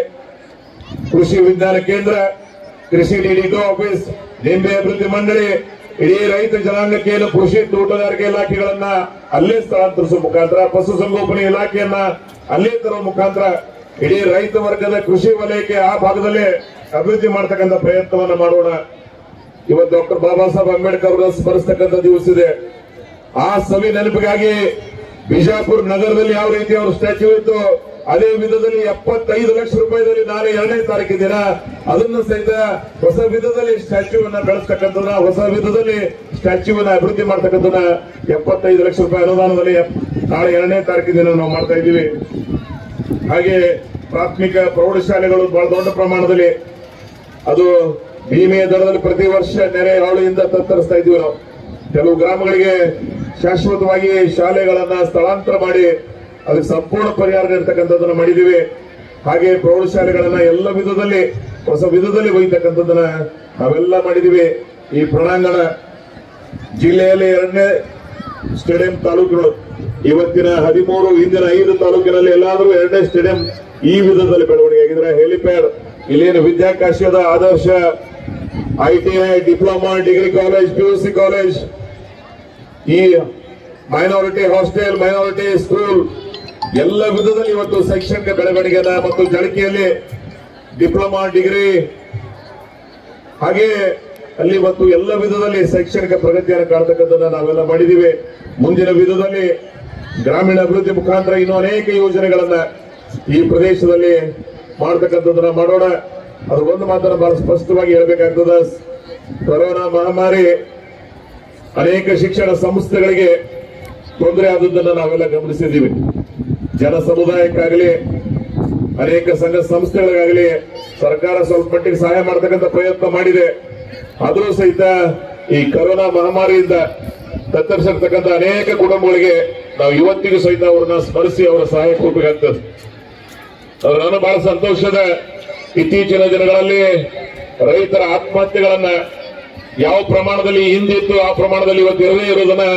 ಕೃಷಿ ವಿಜ್ಞಾನ ಕೇಂದ್ರ, ಕೃಷಿ ಡಿಡಿಟೋ ಆಫೀಸ್, ನಿಂಬೆ ಅಭಿವೃದ್ಧಿ ಮಂಡಳಿ, ಇಡೀ ರೈತ ಜನಾಂಗಕ್ಕೆ ಕೃಷಿ ತೋಟಗಾರಿಕೆ ಇಲಾಖೆಗಳನ್ನ ಅಲ್ಲೇ ಸ್ಥಳಾಂತರಿಸುವ ಮುಖಾಂತರ, ಪಶುಸಂಗೋಪನೆ ಇಲಾಖೆಯನ್ನ ಅಲ್ಲೇ ತರುವ ಮುಖಾಂತರ ಇಡೀ ರೈತ ವರ್ಗದ ಕೃಷಿ ವಲಯಕ್ಕೆ ಆ ಭಾಗದಲ್ಲೇ ಅಭಿವೃದ್ಧಿ ಮಾಡತಕ್ಕಂಥ ಪ್ರಯತ್ನವನ್ನ ಮಾಡೋಣ. ಇವತ್ತು ಡಾಕ್ಟರ್ ಬಾಬಾ ಸಾಹೇಬ್ ಅಂಬೇಡ್ಕರ್ ಅವರ ಸ್ಮರಿಸತಕ್ಕಂಥ ದಿವಸ ಇದೆ. ಆ ಸವಿ ನೆನಪಿಗಾಗಿ ಬಿಜಾಪುರ ನಗರದಲ್ಲಿ ಯಾವ ರೀತಿ ಅವರು ಸ್ಟ್ಯಾಚ್ಯೂ ಇತ್ತು, ಅದೇ ವಿಧದಲ್ಲಿ ಎಪ್ಪತ್ತೈದು ಲಕ್ಷ ರೂಪಾಯಿದಲ್ಲಿ ನಾಳೆ ಎರಡನೇ ತಾರೀಕು ದಿನ ಅದನ್ನು ಸಹಿತ ಹೊಸ ವಿಧದಲ್ಲಿ ಸ್ಟ್ಯಾಚ್ಯೂವನ್ನ ಬೆಳೆಸ್ತಕ್ಕಂಥದನ್ನ, ಹೊಸ ವಿಧದಲ್ಲಿ ಸ್ಟ್ಯಾಚ್ಯೂವನ್ನ ಅಭಿವೃದ್ಧಿ ಮಾಡ್ತಕ್ಕಂಥದನ್ನ ಎಪ್ಪತ್ತೈದು ಲಕ್ಷ ರೂಪಾಯಿ ಅನುದಾನದಲ್ಲಿ ನಾಳೆ ಎರಡನೇ ತಾರೀಕು ದಿನ ನಾವು ಮಾಡ್ತಾ ಇದ್ದೀವಿ. ಹಾಗೆ ಪ್ರಾಥಮಿಕ ಪ್ರೌಢಶಾಲೆಗಳು ಬಹಳ ದೊಡ್ಡ ಪ್ರಮಾಣದಲ್ಲಿ ಅದು ಭೀಮೆಯ ದರದಲ್ಲಿ ಪ್ರತಿ ವರ್ಷ ನೆರೆ ಹಾವಳಿಯಿಂದ ತತ್ತರಿಸ್ತಾ ಇದ್ದೀವಿ. ನಾವು ಕೆಲವು ಗ್ರಾಮಗಳಿಗೆ ಶಾಶ್ವತವಾಗಿ ಶಾಲೆಗಳನ್ನ ಸ್ಥಳಾಂತರ ಮಾಡಿ ಅದಕ್ಕೆ ಸಂಪೂರ್ಣ ಪರಿಹಾರ ನೀಡ್ತಕ್ಕಂಥದ್ದನ್ನ ಮಾಡಿದ್ದೀವಿ. ಹಾಗೆ ಪ್ರೌಢಶಾಲೆಗಳನ್ನ ಎಲ್ಲ ವಿಧದಲ್ಲಿ ಹೊಸ ವಿಧದಲ್ಲಿ ಒಯ್ಯತಕ್ಕಂಥದ್ದನ್ನ ನಾವೆಲ್ಲ ಮಾಡಿದ್ದೀವಿ. ಈ ಪ್ರಣಾಂಗಣ ಜಿಲ್ಲೆಯಲ್ಲಿ ಎರಡನೇ ಸ್ಟೇಡಿಯಂ ತಾಲೂಕುಗಳು, ಇವತ್ತಿನ ಹದಿಮೂರು ಹಿಂದಿನ ಐದು ತಾಲೂಕಿನಲ್ಲಿ ಎಲ್ಲಾದರೂ ಎರಡನೇ ಸ್ಟೇಡಿಯಂ ಈ ವಿಧದಲ್ಲಿ ಬೆಳವಣಿಗೆ ಆಗಿದ್ರೆ, ಹೆಲಿಪ್ಯಾಡ್, ಇಲ್ಲೇನು ವಿದ್ಯಾಕಾಶದ Adarsh ITI, diploma, degree college, PUC college, ಈ ಮೈನಾರಿಟಿ ಹಾಸ್ಟೆಲ್, ಮೈನಾರಿಟಿ ಸ್ಕೂಲ್, ಎಲ್ಲ ವಿಧದಲ್ಲಿ ಇವತ್ತು ಶೈಕ್ಷಣಿಕ ಬೆಳವಣಿಗೆನ ಮತ್ತು ಜಳಕಿಯಲ್ಲಿ ಡಿಪ್ಲೊಮಾ, ಡಿಗ್ರಿ, ಹಾಗೆ ಅಲ್ಲಿ ಇವತ್ತು ಎಲ್ಲ ವಿಧದಲ್ಲಿ ಶೈಕ್ಷಣಿಕ ಪ್ರಗತಿಯನ್ನು ಕಾಣತಕ್ಕಂಥದ್ದನ್ನ ನಾವೆಲ್ಲ ಮಾಡಿದ್ದೀವಿ. ಮುಂದಿನ ವಿಧದಲ್ಲಿ ಗ್ರಾಮೀಣ ಅಭಿವೃದ್ಧಿ ಮುಖಾಂತರ ಇನ್ನೂ ಅನೇಕ ಯೋಜನೆಗಳನ್ನ ಈ ಪ್ರದೇಶದಲ್ಲಿ ಮಾಡತಕ್ಕಂಥದ್ದನ್ನ ಮಾಡೋಣ. ಅದು ಒಂದು ಮಾತನ್ನು ಬಹಳ ಸ್ಪಷ್ಟವಾಗಿ ಹೇಳಬೇಕಾಗ್ತದೆ. ಕೊರೋನಾ ಮಹಾಮಾರಿ ಅನೇಕ ಶಿಕ್ಷಣ ಸಂಸ್ಥೆಗಳಿಗೆ ತೊಂದರೆ ಆದದ್ದನ್ನು ನಾವೆಲ್ಲ ಗಮನಿಸಿದ್ದೀವಿ. ಜನ ಸಮುದಾಯಕ್ಕಾಗಲಿ ಅನೇಕ ಸಂಘ ಸಂಸ್ಥೆಗಳಿಗಾಗಲಿ ಸರ್ಕಾರ ಸ್ವಲ್ಪ ಮಟ್ಟಿಗೆ ಸಹಾಯ ಮಾಡತಕ್ಕಂಥ ಪ್ರಯತ್ನ ಮಾಡಿದೆ. ಆದರೂ ಸಹಿತ ಈ ಕೊರೋನಾ ಮಹಾಮಾರಿಯಿಂದ ತತ್ತರಿಸಿರ್ತಕ್ಕಂಥ ಅನೇಕ ಕುಟುಂಬಗಳಿಗೆ ನಾವು ಇವತ್ತಿಗೂ ಸಹಿತ ಅವರನ್ನ ಸ್ಮರಿಸಿ ಅವರ ಸಹಾಯ ಕೊಡಬೇಕಾಗ್ತದೆ. ನಾನು ಬಹಳ ಸಂತೋಷದ ಇತ್ತೀಚಿನ ದಿನಗಳಲ್ಲಿ ರೈತರ ಆತ್ಮಹತ್ಯೆಗಳನ್ನ ಯಾವ ಪ್ರಮಾಣದಲ್ಲಿ ಹಿಂದಿತ್ತು ಆ ಪ್ರಮಾಣದಲ್ಲಿ ಇವತ್ತು ಇರದೇ ಇರೋದನ್ನ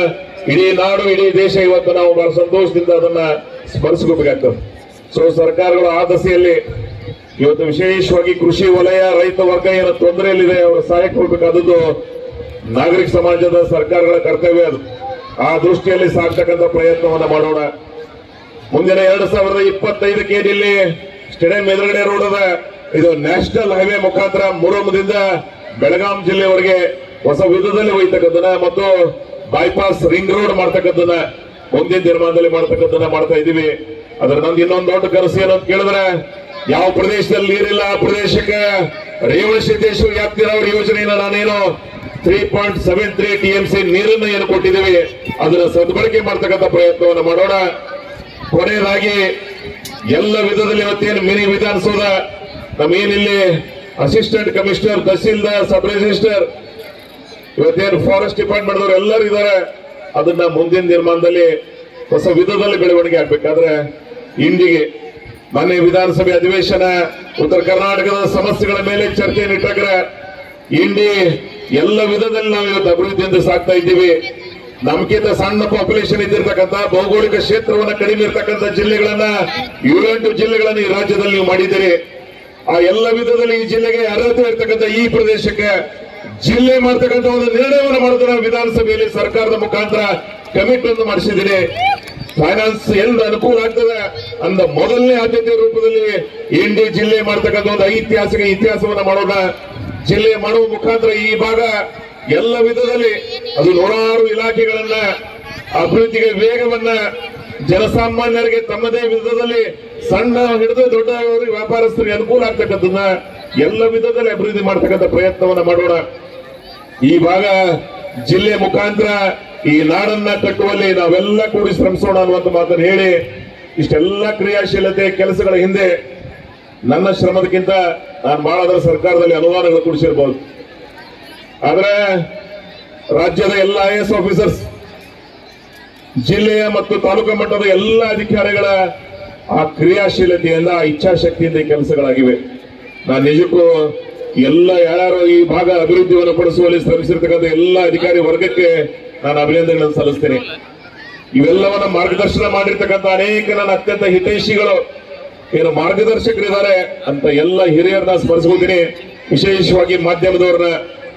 ಇಡೀ ನಾಡು ಇಡೀ ದೇಶ ಇವತ್ತು ನಾವು ಬಹಳ ಸಂತೋಷದಿಂದ ಅದನ್ನ ಸ್ಮರಿಸ್ಕೋಬೇಕಾಗ್ತದೆ. ಸೊ ಸರ್ಕಾರಗಳು ಆ ದಸೆಯಲ್ಲಿ ಇವತ್ತು ವಿಶೇಷವಾಗಿ ಕೃಷಿ ವಲಯ, ರೈತ ವರ್ಗ ಏನು ತೊಂದರೆಯಲ್ಲಿದೆ ಅವರ ಸಹಾಯ ಕೊಡಬೇಕಾದದ್ದು ನಾಗರಿಕ ಸಮಾಜದ ಸರ್ಕಾರಗಳ ಕರ್ತವ್ಯ. ಅದು ಆ ದೃಷ್ಟಿಯಲ್ಲಿ ಸಾಗ್ತಕ್ಕಂಥ ಪ್ರಯತ್ನವನ್ನ ಮಾಡೋಣ. ಮುಂದಿನ ಎರಡ್ ಸಾವಿರದ ಇಪ್ಪತ್ತೈದಕ್ಕೆ ಏನಿಲ್ಲಿ ಸ್ಟೇಡಿಯಂ ಎದುರುಗಡೆ ರೋಡ್ ಅದ, ಇದು ನ್ಯಾಷನಲ್ ಹೈವೇ ಮುಖಾಂತರ ಮುರುಮದಿಂದ ಬೆಳಗಾಂ ಜಿಲ್ಲೆವರೆಗೆ ಹೊಸ ವಿಧದಲ್ಲಿ ಒಯ್ತಕ್ಕಂಥನ್ನ ಮತ್ತು ಬೈಪಾಸ್ ರಿಂಗ್ ರೋಡ್ ಮಾಡ್ತಕ್ಕಂಥನ್ನ ಮುಂದಿನ ನಿರ್ಮಾಣದಲ್ಲಿ ಮಾಡ್ತಕ್ಕಂಥನ್ನ ಮಾಡ್ತಾ ಇದೀವಿ. ಅದ್ರ ನಂದು ಇನ್ನೊಂದು ದೊಡ್ಡ ಕನಸು ಏನು ಅಂತ ಕೇಳಿದ್ರೆ, ಯಾವ ಪ್ರದೇಶದಲ್ಲಿ ನೀರಿಲ್ಲ ಆ ಪ್ರದೇಶಕ್ಕೆ ರೇವಣ ಸಿದ್ದೇಶ್ವರ ವ್ಯಾಪ್ತಿರಾವರಿ ಯೋಜನೆಯನ್ನು ನಾನೇನು three point seven three T M C ನೀರನ್ನು ಏನು ಕೊಟ್ಟಿದ್ದೀವಿ ಅದನ್ನ ಸದ್ಬಳಕೆ ಮಾಡ್ತಕ್ಕಂಥ ಪ್ರಯತ್ನವನ್ನು ಮಾಡೋಣ. ಕೊನೆಯದಾಗಿ ಎಲ್ಲ ವಿಧದಲ್ಲಿ ಇವತ್ತೇನು ಮಿನಿ ವಿಧಾನಸೌಧ ನಮ್ಮೇನಿಲ್ಲಿ assistant commissioner, tahsildar, sub register, ಇವತ್ತೇನು ಫಾರೆಸ್ಟ್ ಡಿಪಾರ್ಟ್ಮೆಂಟ್ ದವರು ಎಲ್ಲರೂ ಇದ್ದಾರೆ. ಅದನ್ನ ಮುಂದಿನ ನಿರ್ಮಾಣದಲ್ಲಿ ಹೊಸ ವಿಧದಲ್ಲಿ ಬೆಳವಣಿಗೆ ಆಗ್ಬೇಕಾದ್ರೆ ಇಂಡಿಗೆ ಮೊನ್ನೆ ವಿಧಾನಸಭೆ ಅಧಿವೇಶನ ಉತ್ತರ ಕರ್ನಾಟಕದ ಸಮಸ್ಯೆಗಳ ಮೇಲೆ ಚರ್ಚೆಯನ್ನು ಇಟ್ಟಾಗ ಇಂಡಿ ಎಲ್ಲ ವಿಧದಲ್ಲಿ ನಾವು ಇವತ್ತು ಅಭಿವೃದ್ಧಿಯಿಂದ ಸಾಕ್ತಾ ಇದ್ದೀವಿ. ನಮ್ಗಿಂತ ಸಣ್ಣ ಪಾಪ್ಯುಲೇಷನ್ ಇದ್ದಿರ್ತಕ್ಕಂಥ, ಭೌಗೋಳಿಕ ಕ್ಷೇತ್ರವನ್ನ ಕಡಿಮೆ ಇರ್ತಕ್ಕಂಥ ಜಿಲ್ಲೆಗಳನ್ನ ಏಳೆಂಟು ಜಿಲ್ಲೆಗಳನ್ನ ಈ ರಾಜ್ಯದಲ್ಲಿ ನೀವು ಮಾಡಿದ್ದೀರಿ. ಆ ಎಲ್ಲ ವಿಧದಲ್ಲಿ ಈ ಜಿಲ್ಲೆಗೆ ಅರ್ಹತೆ ಇರ್ತಕ್ಕಂಥ ಈ ಪ್ರದೇಶಕ್ಕೆ ಜಿಲ್ಲೆ ಮಾಡ್ತಕ್ಕಂಥ ಒಂದು ನಿರ್ಣಯವನ್ನು ಮಾಡಿದ್ರೆ ವಿಧಾನಸಭೆಯಲ್ಲಿ ಸರ್ಕಾರದ ಮುಖಾಂತರ ಕಮಿಟಿ ಅನ್ನು ಮಾಡಿಸಿದ್ದೀನಿ. ಫೈನಾನ್ಸ್ ಎಲ್ಲ ಅನುಕೂಲ ಆಗ್ತದೆ ಅಂದ ಮೊದಲನೇ ಆದ್ಯತೆ ರೂಪದಲ್ಲಿ ಇಂಡಿ ಜಿಲ್ಲೆ ಮಾಡ್ತಕ್ಕಂಥ ಒಂದು ಐತಿಹಾಸಿಕ ಇತಿಹಾಸವನ್ನ ಮಾಡೋಣ. ಜಿಲ್ಲೆ ಮಾಡುವ ಮುಖಾಂತರ ಈ ಭಾಗ ಎಲ್ಲ ವಿಧದಲ್ಲಿ ಅದು ನೂರಾರು ಇಲಾಖೆಗಳನ್ನ ಅಭಿವೃದ್ಧಿಗೆ ವೇಗವನ್ನ, ಜನಸಾಮಾನ್ಯರಿಗೆ ತಮ್ಮದೇ ವಿಧದಲ್ಲಿ ಸಣ್ಣ ಹಿಡಿದು ದೊಡ್ಡವರಿಗೆ ವ್ಯಾಪಾರಸ್ಥರಿಗೆ ಅನುಕೂಲ ಆಗ್ತಕ್ಕಂಥದ್ದನ್ನ ಎಲ್ಲ ವಿಧದಲ್ಲಿ ಅಭಿವೃದ್ಧಿ ಮಾಡ್ತಕ್ಕಂಥ ಪ್ರಯತ್ನವನ್ನ ಮಾಡೋಣ. ಈ ಭಾಗ ಜಿಲ್ಲೆ ಮುಖಾಂತರ ಈ ನಾಡನ್ನ ಕಟ್ಟುವಲ್ಲಿ ನಾವೆಲ್ಲ ಕೂಡಿ ಶ್ರಮಿಸೋಣ ಅನ್ನುವಂತ ಮಾತನ್ನು ಹೇಳಿ, ಇಷ್ಟೆಲ್ಲ ಕ್ರಿಯಾಶೀಲತೆ ಕೆಲಸಗಳ ಹಿಂದೆ ನನ್ನ ಶ್ರಮದಕ್ಕಿಂತ ನಾನು ಬಹಳ ಸರ್ಕಾರದಲ್ಲಿ ಅನುದಾನಗಳು ಕೊಡಿಸಿರ್ಬೋದು. ಆದ್ರೆ ರಾಜ್ಯದ ಎಲ್ಲ ಐ ಎಸ್ ಆಫೀಸರ್ಸ್, ಜಿಲ್ಲೆಯ ಮತ್ತು ತಾಲೂಕು ಮಟ್ಟದ ಎಲ್ಲ ಅಧಿಕಾರಿಗಳ ಆ ಕ್ರಿಯಾಶೀಲತೆಯಿಂದ, ಆ ಇಚ್ಛಾಶಕ್ತಿಯಿಂದ ಈ ಕೆಲಸಗಳಾಗಿವೆ. ನಾನು ನಿಜಕ್ಕೂ ಎಲ್ಲ ಯಾರು ಈ ಭಾಗ ಅಭಿವೃದ್ಧಿಯನ್ನು ಪಡಿಸುವಲ್ಲಿ ಶ್ರಮಿಸಿರ್ತಕ್ಕಂಥ ಎಲ್ಲ ಅಧಿಕಾರಿ ವರ್ಗಕ್ಕೆ ನಾನು ಅಭಿನಂದನೆಗಳನ್ನು ಸಲ್ಲಿಸ್ತೇನೆ. ಇವೆಲ್ಲವನ್ನ ಮಾರ್ಗದರ್ಶನ ಮಾಡಿರ್ತಕ್ಕಂಥ ಅನೇಕ ನನ್ನ ಅತ್ಯಂತ ಹಿತೈಷಿಗಳು ಏನು ಮಾರ್ಗದರ್ಶಕರಿದ್ದಾರೆ ಅಂತ ಎಲ್ಲ ಹಿರಿಯರನ್ನ ಸ್ಮರಿಸ್ಕೊತೀನಿ. ವಿಶೇಷವಾಗಿ ಮಾಧ್ಯಮದವ್ರನ್ನ.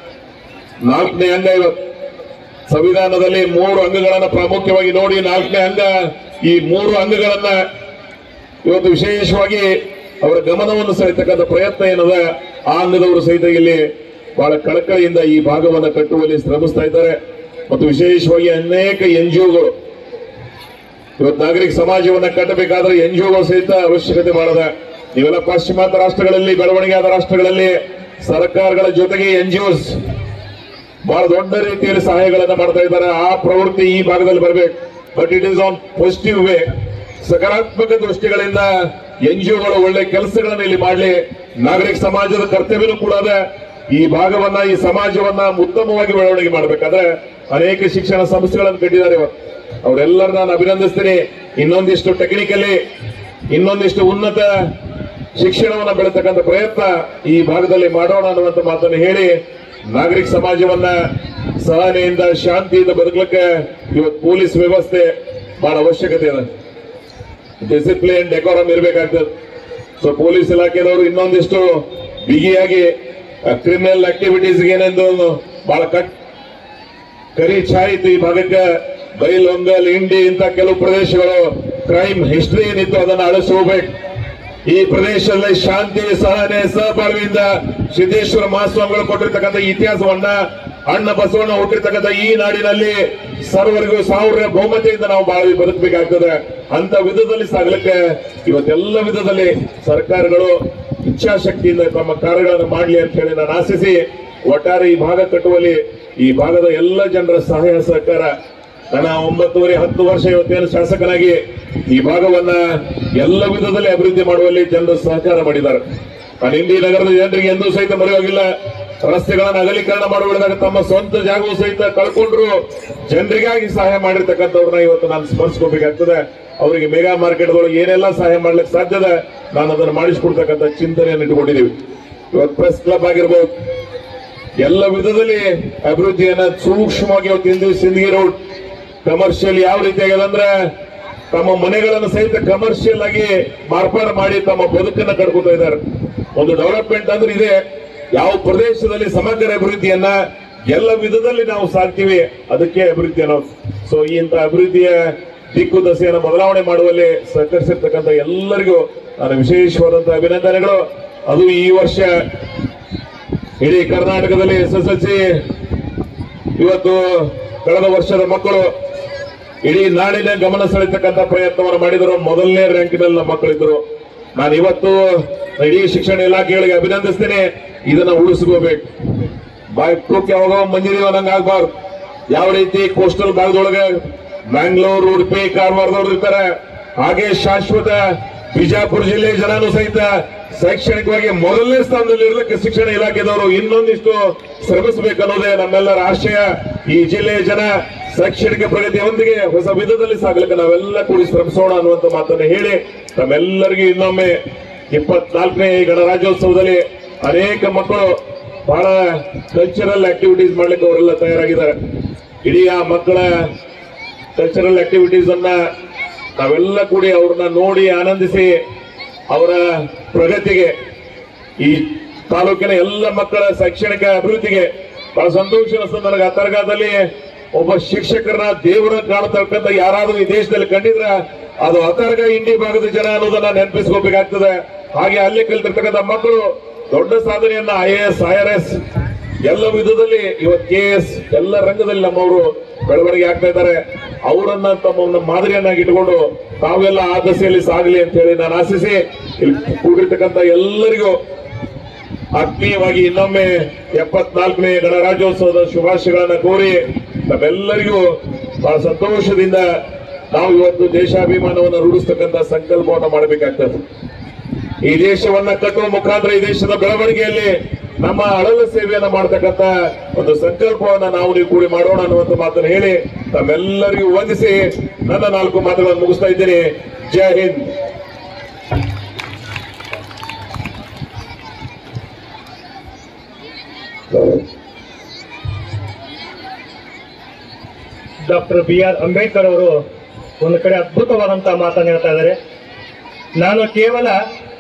ನಾಲ್ಕನೇ ಅಂಗ ಇವತ್ತು ಸಂವಿಧಾನದಲ್ಲಿ ಮೂರು ಅಂಗಗಳನ್ನ ಪ್ರಾಮುಖ್ಯವಾಗಿ ನೋಡಿ, ನಾಲ್ಕನೇ ಅಂಗ ಈ ಮೂರು ಅಂಗಗಳನ್ನ ಇವತ್ತು ವಿಶೇಷವಾಗಿ ಅವರ ಗಮನವನ್ನು ಸೆಳೆತಕ್ಕಂಥ ಪ್ರಯತ್ನ ಏನದ ಆ ಅಂಗದವರು ಸಹಿತ ಇಲ್ಲಿ ಬಹಳ ಕಳಕಳಿಯಿಂದ ಈ ಭಾಗವನ್ನು ಕಟ್ಟುವಲ್ಲಿ ಶ್ರಮಿಸ್ತಾ ಇದ್ದಾರೆ. ಮತ್ತು ವಿಶೇಷವಾಗಿ ಅನೇಕ ಎನ್ ಜಿ ಒಗಳು ಇವತ್ತು ನಾಗರಿಕ ಸಮಾಜವನ್ನ ಕಟ್ಟಬೇಕಾದ್ರೆ ಎನ್ ಜಿ ಒಗಳು ಸಹಿತ ಅವಶ್ಯಕತೆ ಮಾಡದ. ನೀವೆಲ್ಲ ಪಾಶ್ಚಿಮಾತ್ಯ ರಾಷ್ಟ್ರಗಳಲ್ಲಿ, ಬೆಳವಣಿಗೆ ಆದ ರಾಷ್ಟ್ರಗಳಲ್ಲಿ ಸರ್ಕಾರಗಳ ಜೊತೆಗೆ ಎನ್ ಜಿ ಒಸ್ ಬಹಳ ದೊಡ್ಡ ರೀತಿಯಲ್ಲಿ ಸಹಾಯಗಳನ್ನ ಮಾಡ್ತಾ ಇದ್ದಾರೆ. ಆ ಪ್ರವೃತ್ತಿ ಈ ಭಾಗದಲ್ಲಿ ಬರಬೇಕು. But it is on positive way. ಸಕಾರಾತ್ಮಕ ದೃಷ್ಟಿಗಳಿಂದ ಎನ್ ಜಿ ಒಗಳು ಒಳ್ಳೆ ಕೆಲಸಗಳನ್ನ ಇಲ್ಲಿ ಮಾಡಲಿ. ನಾಗರಿಕ ಸಮಾಜದ ಕರ್ತವ್ಯನೂ ಕೂಡ ಅದೇ. ಈ ಭಾಗವನ್ನ, ಈ ಸಮಾಜವನ್ನ ಉತ್ತಮವಾಗಿ ಬೆಳವಣಿಗೆ ಮಾಡಬೇಕಾದ್ರೆ ಅನೇಕ ಶಿಕ್ಷಣ ಸಂಸ್ಥೆಗಳನ್ನು ಕಟ್ಟಿದ್ದಾರೆ ಇವತ್ತು. ಅವರೆಲ್ಲರೂ ನಾನು ಅಭಿನಂದಿಸ್ತೀನಿ. ಇನ್ನೊಂದಿಷ್ಟು ಟೆಕ್ನಿಕಲಿ, ಇನ್ನೊಂದಿಷ್ಟು ಉನ್ನತ ಶಿಕ್ಷಣವನ್ನ ಬೆಳೆತಕ್ಕಂಥ ಪ್ರಯತ್ನ ಈ ಭಾಗದಲ್ಲಿ ಮಾಡೋಣ ಅನ್ನುವಂತ ಮಾತನ್ನು ಹೇಳಿ, ನಾಗರಿಕ ಸಮಾಜವನ್ನ ಸಹನೆಯಿಂದ, ಶಾಂತಿಯಿಂದ ಬದುಕಲಿಕ್ಕೆ ಇವತ್ತು ಪೊಲೀಸ್ ವ್ಯವಸ್ಥೆ ಬಹಳ ಅವಶ್ಯಕತೆ ಇದೆ. ಡಿಸಿಪ್ಲಿನ್, ಡೆಕೋರಮ್ ಇರಬೇಕಾಗ್ತದೆ. ಸೊ ಪೊಲೀಸ್ ಇಲಾಖೆದವರು ಇನ್ನೊಂದಿಷ್ಟು ಬಿಗಿಯಾಗಿ ಕ್ರಿಮಿನಲ್ ಆಕ್ಟಿವಿಟೀಸ್ ಏನೆಂದು ಬಹಳ ಕಟ್ ಕರಿ ಛಾಯಿತು ಈ ಭಾಗಕ್ಕೆ. ಬೈಲೊಂಗಲ್, ಇಂಡಿ ಇಂಥ ಕೆಲವು ಪ್ರದೇಶಗಳು ಕ್ರೈಮ್ ಹಿಸ್ಟ್ರಿ ಏನಿತ್ತು ಅದನ್ನು ಅಳಿಸಿ ಹೋಗ್ಬೇಕು. ಈ ಪ್ರದೇಶದಲ್ಲಿ ಶಾಂತಿ, ಸಹನೆ, ಸಹಬಾಳ್ವೆಯಿಂದ ಸಿದ್ದೇಶ್ವರ ಮಹಾಸ್ವಾಮಿಗಳು ಕೊಟ್ಟಿರ್ತಕ್ಕಂಥ ಇತಿಹಾಸವನ್ನ, ಅಣ್ಣ ಬಸವಣ್ಣ ಹುಟ್ಟಿರ್ತಕ್ಕಂಥ ಈ ನಾಡಿನಲ್ಲಿ ಸರ್ವರಿಗೂ ಸಾವಿರ ಬಹುಮತಿಯಿಂದ ನಾವು ಬಾಳಿ ಬದುಕಬೇಕಾಗ್ತದೆ. ಅಂತ ವಿಧದಲ್ಲಿ ಸಾಗಲಿಕ್ಕೆ ಇವತ್ತೆಲ್ಲ ವಿಧದಲ್ಲಿ ಸರ್ಕಾರಗಳು ಇಚ್ಛಾಶಕ್ತಿಯಿಂದ ತಮ್ಮ ಕಾರ್ಯಗಳನ್ನು ಮಾಡಲಿ ಅಂತ ಹೇಳಿ ನಾನು ಆಶಿಸಿ, ಒಟ್ಟಾರೆ ಈ ಭಾಗ ಕಟ್ಟುವಲ್ಲಿ ಈ ಭಾಗದ ಎಲ್ಲ ಜನರ ಸಹಾಯ ಸಹಕಾರ, ನನ್ನ ಒಂಬತ್ತುವರೆ ಹತ್ತು ವರ್ಷ ಇವತ್ತೇನು ಶಾಸಕನಾಗಿ ಈ ಭಾಗವನ್ನ ಎಲ್ಲ ವಿಧದಲ್ಲಿ ಅಭಿವೃದ್ಧಿ ಮಾಡುವಲ್ಲಿ ಜನರು ಸಹಕಾರ ಮಾಡಿದ್ದಾರೆ. ನಾನು ಇಂಡಿ ನಗರದ ಜನರಿಗೆ ಎಂದೂ ಸಹಿತ ಮರೆಯೋಗಿಲ್ಲ. ರಸ್ತೆಗಳನ್ನು ಅಗಲೀಕರಣ ಮಾಡುವಾಗ ತಮ್ಮ ಸ್ವಂತ ಜಾಗವೂ ಸಹಿತ ಕಳ್ಕೊಂಡ್ರು ಜನರಿಗಾಗಿ ಸಹಾಯ ಮಾಡಿರ್ತಕ್ಕಂಥವ್ರನ್ನ ಇವತ್ತು ನಾನು ಸ್ಮರಿಸ್ಕೋಬೇಕಾಗ್ತದೆ. ಅವರಿಗೆ ಮೆಗಾ ಮಾರ್ಕೆಟ್ಗಳು ಏನೆಲ್ಲ ಸಹಾಯ ಮಾಡ್ಲಿಕ್ಕೆ ಸಾಧ್ಯದ ನಾನು ಅದನ್ನು ಮಾಡಿಸ್ಕೊಡ್ತಕ್ಕಂಥ ಚಿಂತನೆಯನ್ನು ಇಟ್ಟುಕೊಂಡಿದ್ದೀವಿ. ಇವತ್ತು ಪ್ರೆಸ್ ಕ್ಲಬ್ ಆಗಿರ್ಬೋದು, ಎಲ್ಲ ವಿಧದಲ್ಲಿ ಅಭಿವೃದ್ಧಿಯನ್ನ ಸೂಕ್ಷ್ಮವಾಗಿ ಇವತ್ತು ಇಂದು ಸಿಂದಗಿ ರೋಡ್ ಕಮರ್ಷಿಯಲ್ ಯಾವ ರೀತಿ ಆಗಿದೆ ಅಂದ್ರೆ ತಮ್ಮ ಮನೆಗಳನ್ನು ಸಹಿತ ಕಮರ್ಷಿಯಲ್ ಆಗಿ ಮಾರ್ಪಾಡು ಮಾಡಿ ತಮ್ಮ ಬದುಕನ್ನ ಕಟ್ಕೊತಾ ಇದ್ದಾರೆ. ಒಂದು ಡೆವಲಪ್ಮೆಂಟ್ ಅಂದ್ರೆ ಇದೆ, ಯಾವ ಪ್ರದೇಶದಲ್ಲಿ ಸಮಗ್ರ ಅಭಿವೃದ್ಧಿಯನ್ನ ಎಲ್ಲ ವಿಧದಲ್ಲಿ ನಾವು ಸಾಕ್ತೀವಿ, ಅದಕ್ಕೆ ಅಭಿವೃದ್ಧಿ ಅನ್ನೋದು. ಸೊ ಇಂಥ ಅಭಿವೃದ್ಧಿಯ ದಿಕ್ಕು ದಸೆಯನ್ನು ಬದಲಾವಣೆ ಮಾಡುವಲ್ಲಿ ಸಹಕರಿಸಿರ್ತಕ್ಕಂಥ ಎಲ್ಲರಿಗೂ ನಾನು ವಿಶೇಷವಾದಂತಹ ಅಭಿನಂದನೆಗಳು. ಅದು ಈ ವರ್ಷ ಇಡೀ ಕರ್ನಾಟಕದಲ್ಲಿ ಎಸ್ ಎಸ್ ಎಲ್ ಸಿ ಇವತ್ತು ಕಳೆದ ವರ್ಷದ ಮಕ್ಕಳು ಇಡೀ ನಾಡಿನ ಗಮನ ಸೆಳೆತಕ್ಕಂಥ ಪ್ರಯತ್ನವನ್ನು ಮಾಡಿದರು. ಮೊದಲನೇ ರ್ಯಾಂಕಿನಲ್ಲಿ ನಮ್ಮ ಮಕ್ಕಳಿದ್ದರು. ನಾನು ಇವತ್ತು ಇಡೀ ಶಿಕ್ಷಣ ಇಲಾಖೆಗಳಿಗೆ ಅಭಿನಂದಿಸ್ತೇನೆ. ಇದನ್ನ ಉಳಿಸ್ಕೋಬೇಕು. ಬಾಯ್ಕೋಕ್ ಯಾವಾಗ ಮಂಜಿದೀವ ನಂಗೆ ಆಗ್ಬಾರ್ದು. ಯಾವ ರೀತಿ ಕೋಸ್ಟಲ್ ಭಾಗದೊಳಗೆ ಮ್ಯಾಂಗ್ಳೂರು, ಉಡುಪಿ, ಕಾರವಾರದವ್ರು ಇರ್ತಾರೆ, ಹಾಗೆ ಶಾಶ್ವತ ಬಿಜಾಪುರ ಜಿಲ್ಲೆ ಜನನು ಸಹಿತ ಶೈಕ್ಷಣಿಕವಾಗಿ ಮೊದಲನೇ ಸ್ಥಾನದಲ್ಲಿ ಇರಲಿಕ್ಕೆ ಶಿಕ್ಷಣ ಇಲಾಖೆದವರು ಇನ್ನೊಂದಿಷ್ಟು ಶ್ರಮಿಸಬೇಕನ್ನೋದೇ ನಮ್ಮೆಲ್ಲರ ಆಶಯ. ಈ ಜಿಲ್ಲೆಯ ಜನ ಶೈಕ್ಷಣಿಕ ಪ್ರಗತಿಯೊಂದಿಗೆ ಹೊಸ ವಿಧದಲ್ಲಿ ಸಾಗಲಿಕ್ಕೆ ನಾವೆಲ್ಲ ಕೂಡಿ ಶ್ರಮಿಸೋಣ ಅನ್ನುವಂತ ಮಾತನ್ನು ಹೇಳಿ ತಮ್ಮೆಲ್ಲರಿಗೂ ಇನ್ನೊಮ್ಮೆ ಇಪ್ಪತ್ನಾಲ್ಕನೇ ಗಣರಾಜ್ಯೋತ್ಸವದಲ್ಲಿ ಅನೇಕ ಮಕ್ಕಳು ಬಹಳ ಕಲ್ಚರಲ್ ಆಕ್ಟಿವಿಟೀಸ್ ಮಾಡ್ಲಿಕ್ಕೆ ಅವರೆಲ್ಲ ತಯಾರಾಗಿದ್ದಾರೆ. ಇಡೀ ಆ ಮಕ್ಕಳ ಕಲ್ಚರಲ್ ಆಕ್ಟಿವಿಟೀಸ್ ಅನ್ನ ನಾವೆಲ್ಲ ಕೂಡಿ ಅವ್ರನ್ನ ನೋಡಿ ಆನಂದಿಸಿ ಅವರ ಪ್ರಗತಿಗೆ, ಈ ತಾಲೂಕಿನ ಎಲ್ಲ ಮಕ್ಕಳ ಶೈಕ್ಷಣಿಕ ಅಭಿವೃದ್ಧಿಗೆ ಬಹಳ ಸಂತೋಷ ಅನಿಸ್ತದೆ ನನಗೆ. ಆ ತರಗತಿಯಲ್ಲಿ ಒಬ್ಬ ಶಿಕ್ಷಕರನ್ನ ದೇವರ ಕಾಣತಕ್ಕಂಥ ಯಾರಾದ್ರೂ ಈ ದೇಶದಲ್ಲಿ ಕಂಡಿದ್ರ ಅದು ಅತರ್ಗ ಇಂಡಿ ಭಾಗದ ಜನ ಅನ್ನೋದನ್ನ ನೆನಪಿಸ್ಕೋಬೇಕಾಗ್ತದೆ. ಹಾಗೆ ಅಲ್ಲಿ ಕಲಿತಿರ್ತಕ್ಕಂಥ ಮಕ್ಕಳು ದೊಡ್ಡ ಸಾಧನೆಯನ್ನ I A S, I R S ಎಲ್ಲ ವಿಧದಲ್ಲಿ ಇವತ್ತು ಕೆ ಎಸ್ ಎಲ್ಲ ರಂಗದಲ್ಲಿ ನಮ್ಮವರು ಬೆಳವಣಿಗೆ ಆಗ್ತಾ ಇದ್ದಾರೆ. ಅವರನ್ನ ತಮ್ಮ ಮಾದರಿಯನ್ನಾಗಿ ಇಟ್ಟುಕೊಂಡು ತಾವೆಲ್ಲ ಆ ದಸೆಯಲ್ಲಿ ಸಾಗಲಿ ಅಂತ ಹೇಳಿ ನಾನು ಆಶಿಸಿ ಇಲ್ಲಿ ಕೂಡಿರ್ತಕ್ಕಂಥ ಎಲ್ಲರಿಗೂ ಆತ್ಮೀಯವಾಗಿ ಇನ್ನೊಮ್ಮೆ ಎಪ್ಪತ್ನಾಲ್ಕನೇ ಗಣರಾಜ್ಯೋತ್ಸವದ ಶುಭಾಶಯಗಳನ್ನ ಕೋರಿ ನಮ್ಮೆಲ್ಲರಿಗೂ ಬಹಳ ಸಂತೋಷದಿಂದ ನಾವು ಇವತ್ತು ದೇಶಾಭಿಮಾನವನ್ನು ರೂಢಿಸ್ತಕ್ಕಂಥ ಸಂಕಲ್ಪವನ್ನು ಮಾಡಬೇಕಾಗ್ತದೆ. ಈ ದೇಶವನ್ನ ಕಟ್ಟುವ ಮುಖಾಂತರ ಈ ದೇಶದ ಬೆಳವಣಿಗೆಯಲ್ಲಿ ನಮ್ಮ ಅಳಲ ಸೇವೆಯನ್ನ ಮಾಡತಕ್ಕಂಥ ಒಂದು ಸಂಕಲ್ಪವನ್ನ ನಾವು ನೀವು ಕೂಡಿ ಮಾಡೋಣ ಅನ್ನುವಂಥ ಮಾತನ್ನು ಹೇಳಿ ತಮ್ಮೆಲ್ಲರಿಗೂ ವಂದಿಸಿ ನನ್ನ ನಾಲ್ಕು ಮಾತುಗಳನ್ನು ಮುಗಿಸ್ತಾ ಇದ್ದೇನೆ. Jai Hind. Doctor B R Ambedkar ಅವರು ಒಂದು ಕಡೆ ಅದ್ಭುತವಾದಂತಹ ಮಾತನ್ನು ಹೇಳ್ತಾ ಇದ್ದಾರೆ. ನಾನು ಕೇವಲ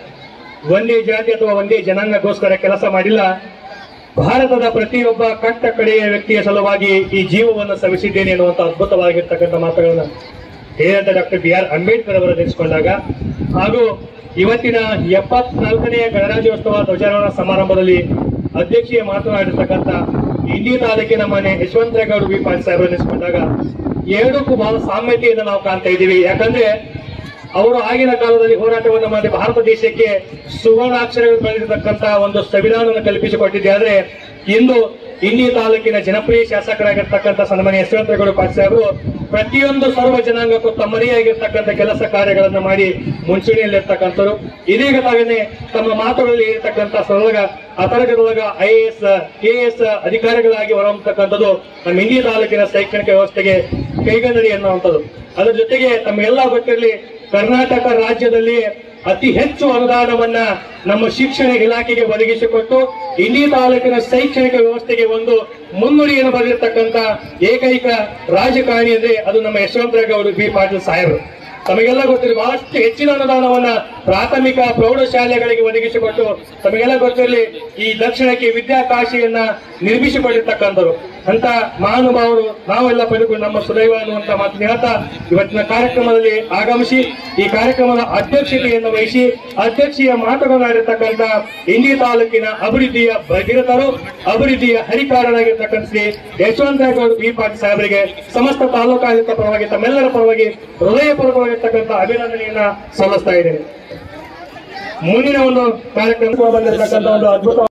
ಒಂದೇ ಜಾತಿ ಅಥವಾ ಒಂದೇ ಜನಾಂಗಕ್ಕೋಸ್ಕರ ಕೆಲಸ ಮಾಡಿಲ್ಲ, ಭಾರತದ ಪ್ರತಿಯೊಬ್ಬ ಕಟ್ಟ ಕಡೆಯ ವ್ಯಕ್ತಿಯ ಸಲುವಾಗಿ ಈ ಜೀವವನ್ನು ಸವಿಸಿದ್ದೇನೆ ಎನ್ನುವಂತ ಅದ್ಭುತವಾಗಿರ್ತಕ್ಕಂಥ ಮಾತುಗಳನ್ನ ಹೇಳಿದಂತ ಡಾಕ್ಟರ್ ಬಿ ಆರ್ ಅಂಬೇಡ್ಕರ್ ಅವರು ನೆನೆಸಿಕೊಂಡಾಗ ಹಾಗೂ ಇವತ್ತಿನ ಎಪ್ಪತ್ನಾಲ್ಕನೆಯ ಗಣರಾಜ್ಯೋತ್ಸವ ಧ್ವಜಾರೋಹಣ ಸಮಾರಂಭದಲ್ಲಿ ಅಧ್ಯಕ್ಷೀಯ ಮಾತನಾಡಿರ್ತಕ್ಕಂಥ ಇಂಡಿ ತಾಲೂಕಿನ ಮನೆ ಯಶವಂತರೇಗೌಡ ಬಿ ಪಾಟೀಲ್ ಸಾಹೇಬರು ನೆನೆಸಿಕೊಂಡಾಗ ಎರಡಕ್ಕೂ ಬಹಳ ಸಾಮ್ಯತೆಯನ್ನು ನಾವು ಕಾಣ್ತಾ ಇದ್ದೀವಿ. ಯಾಕಂದ್ರೆ ಅವರು ಆಗಿನ ಕಾಲದಲ್ಲಿ ಹೋರಾಟವನ್ನು ಮಾಡಿ ಭಾರತ ದೇಶಕ್ಕೆ ಸುವರ್ಣಾಕ್ಷರಗಳು ಬರೆದಿರತಕ್ಕಂತ ಒಂದು ಸಂವಿಧಾನವನ್ನು ಕಲ್ಪಿಸಿಕೊಟ್ಟಿದೆ. ಆದ್ರೆ ಇಂದು ಇಂಡಿ ತಾಲೂಕಿನ ಜನಪ್ರಿಯ ಶಾಸಕರಾಗಿರ್ತಕ್ಕಂಥ ಸನ್ಮಾನ್ಯ ಯಶವಂತರೇಗೌಡ ಪಾಟೀಲ್ ಸಾಹೇಬರು ಪ್ರತಿಯೊಂದು ಸರ್ವ ಜನಾಂಗಕ್ಕೂ ತಮ್ಮದೇ ಆಗಿರ್ತಕ್ಕಂಥ ಕೆಲಸ ಕಾರ್ಯಗಳನ್ನು ಮಾಡಿ ಮುಂಚೂಣಿಯಲ್ಲಿರ್ತಕ್ಕಂಥವ್ರು. ಇದೀಗ ತಾವೇನೆ ತಮ್ಮ ಮಾತುಗಳಲ್ಲಿ ಇರತಕ್ಕಂಥ ಸೊಲಗ ಅತರ್ಗದೊಳಗ I A S K S ಅಧಿಕಾರಿಗಳಾಗಿ ಹೊರಹೊಮ್ಮತಕ್ಕಂಥದ್ದು ನಮ್ಮ ಇಂಡಿ ತಾಲೂಕಿನ ಶೈಕ್ಷಣಿಕ ವ್ಯವಸ್ಥೆಗೆ ಕೈಗನ್ನಡಿ ಅನ್ನುವಂಥದ್ದು. ಅದರ ಜೊತೆಗೆ ತಮಗೆಲ್ಲ ಗೊತ್ತಿರಲಿ, ಕರ್ನಾಟಕ ರಾಜ್ಯದಲ್ಲಿ ಅತಿ ಹೆಚ್ಚು ಅನುದಾನವನ್ನ ನಮ್ಮ ಶಿಕ್ಷಣ ಇಲಾಖೆಗೆ ಒದಗಿಸಿಕೊಟ್ಟು ಇಂಡಿ ತಾಲೂಕಿನ ಶೈಕ್ಷಣಿಕ ವ್ಯವಸ್ಥೆಗೆ ಒಂದು ಮುನ್ನುಡಿಯನ್ನು ಬರೆದಿರ್ತಕ್ಕಂಥ ಏಕೈಕ ರಾಜಕಾರಣಿ ಅಂದ್ರೆ ಅದು ನಮ್ಮ ಯಶವಂತರೇಗೌಡ ಬಿ ಪಾಟೀಲ್ ಸಾಹೇಬರು. ತಮಗೆಲ್ಲ ಗೊತ್ತಿರಲಿ, ಬಹಳಷ್ಟು ಹೆಚ್ಚಿನ ಅನುದಾನವನ್ನ ಪ್ರಾಥಮಿಕ ಪ್ರೌಢಶಾಲೆಗಳಿಗೆ ಒದಗಿಸಿಕೊಟ್ಟು ತಮಗೆಲ್ಲ ಗೊತ್ತಿರಲಿ ಈ ದಕ್ಷಿಣಕ್ಕೆ ವಿದ್ಯಾಕಾಶಿಯನ್ನ ನಿರ್ಮಿಸಿಕೊಂಡಿರ್ತಕ್ಕಂಥವ್ರು. ಅಂತ ಮಹಾನುಭಾವರು ನಾವೆಲ್ಲ ಪಡೆದುಕೊಂಡು ನಮ್ಮ ಸುದೈವ ಅನ್ನುವಂತ ಮಾತನ್ನು ಹೇಳ್ತಾ ಇವತ್ತಿನ ಕಾರ್ಯಕ್ರಮದಲ್ಲಿ ಆಗಮಿಸಿ ಈ ಕಾರ್ಯಕ್ರಮದ ಅಧ್ಯಕ್ಷತೆಯನ್ನು ವಹಿಸಿ ಅಧ್ಯಕ್ಷೀಯ ಮಾತುಗಳಾಡಿರ್ತಕ್ಕಂಥ ಇಂಡಿ ತಾಲೂಕಿನ ಅಭಿವೃದ್ಧಿಯ ಭಗೀರಥರು, ಅಭಿವೃದ್ಧಿಯ ಹರಿಕಾರರಾಗಿರ್ತಕ್ಕಂಥ ಶ್ರೀ ಯಶವಂತರೇಗೌಡ ಬಿ ಪಾಟೀಲ್ ಸಾಹೇಬರಿಗೆ ಸಮಸ್ತ ತಾಲೂಕಾಡಳಿತ ಪರವಾಗಿ ತಮ್ಮೆಲ್ಲರ ಪರವಾಗಿ ಹೃದಯಪೂರ್ವಕವಾಗಿರ್ತಕ್ಕಂಥ ಅಭಿನಂದನೆಯನ್ನ ಸಲ್ಲಿಸ್ತಾ ಇದ್ದೇನೆ. ಮುಂದಿನ ಒಂದು ಕಾರ್ಯಕ್ರಮ ಬಂದಿರತಕ್ಕಂಥ ಒಂದು ಅದ್ಭುತ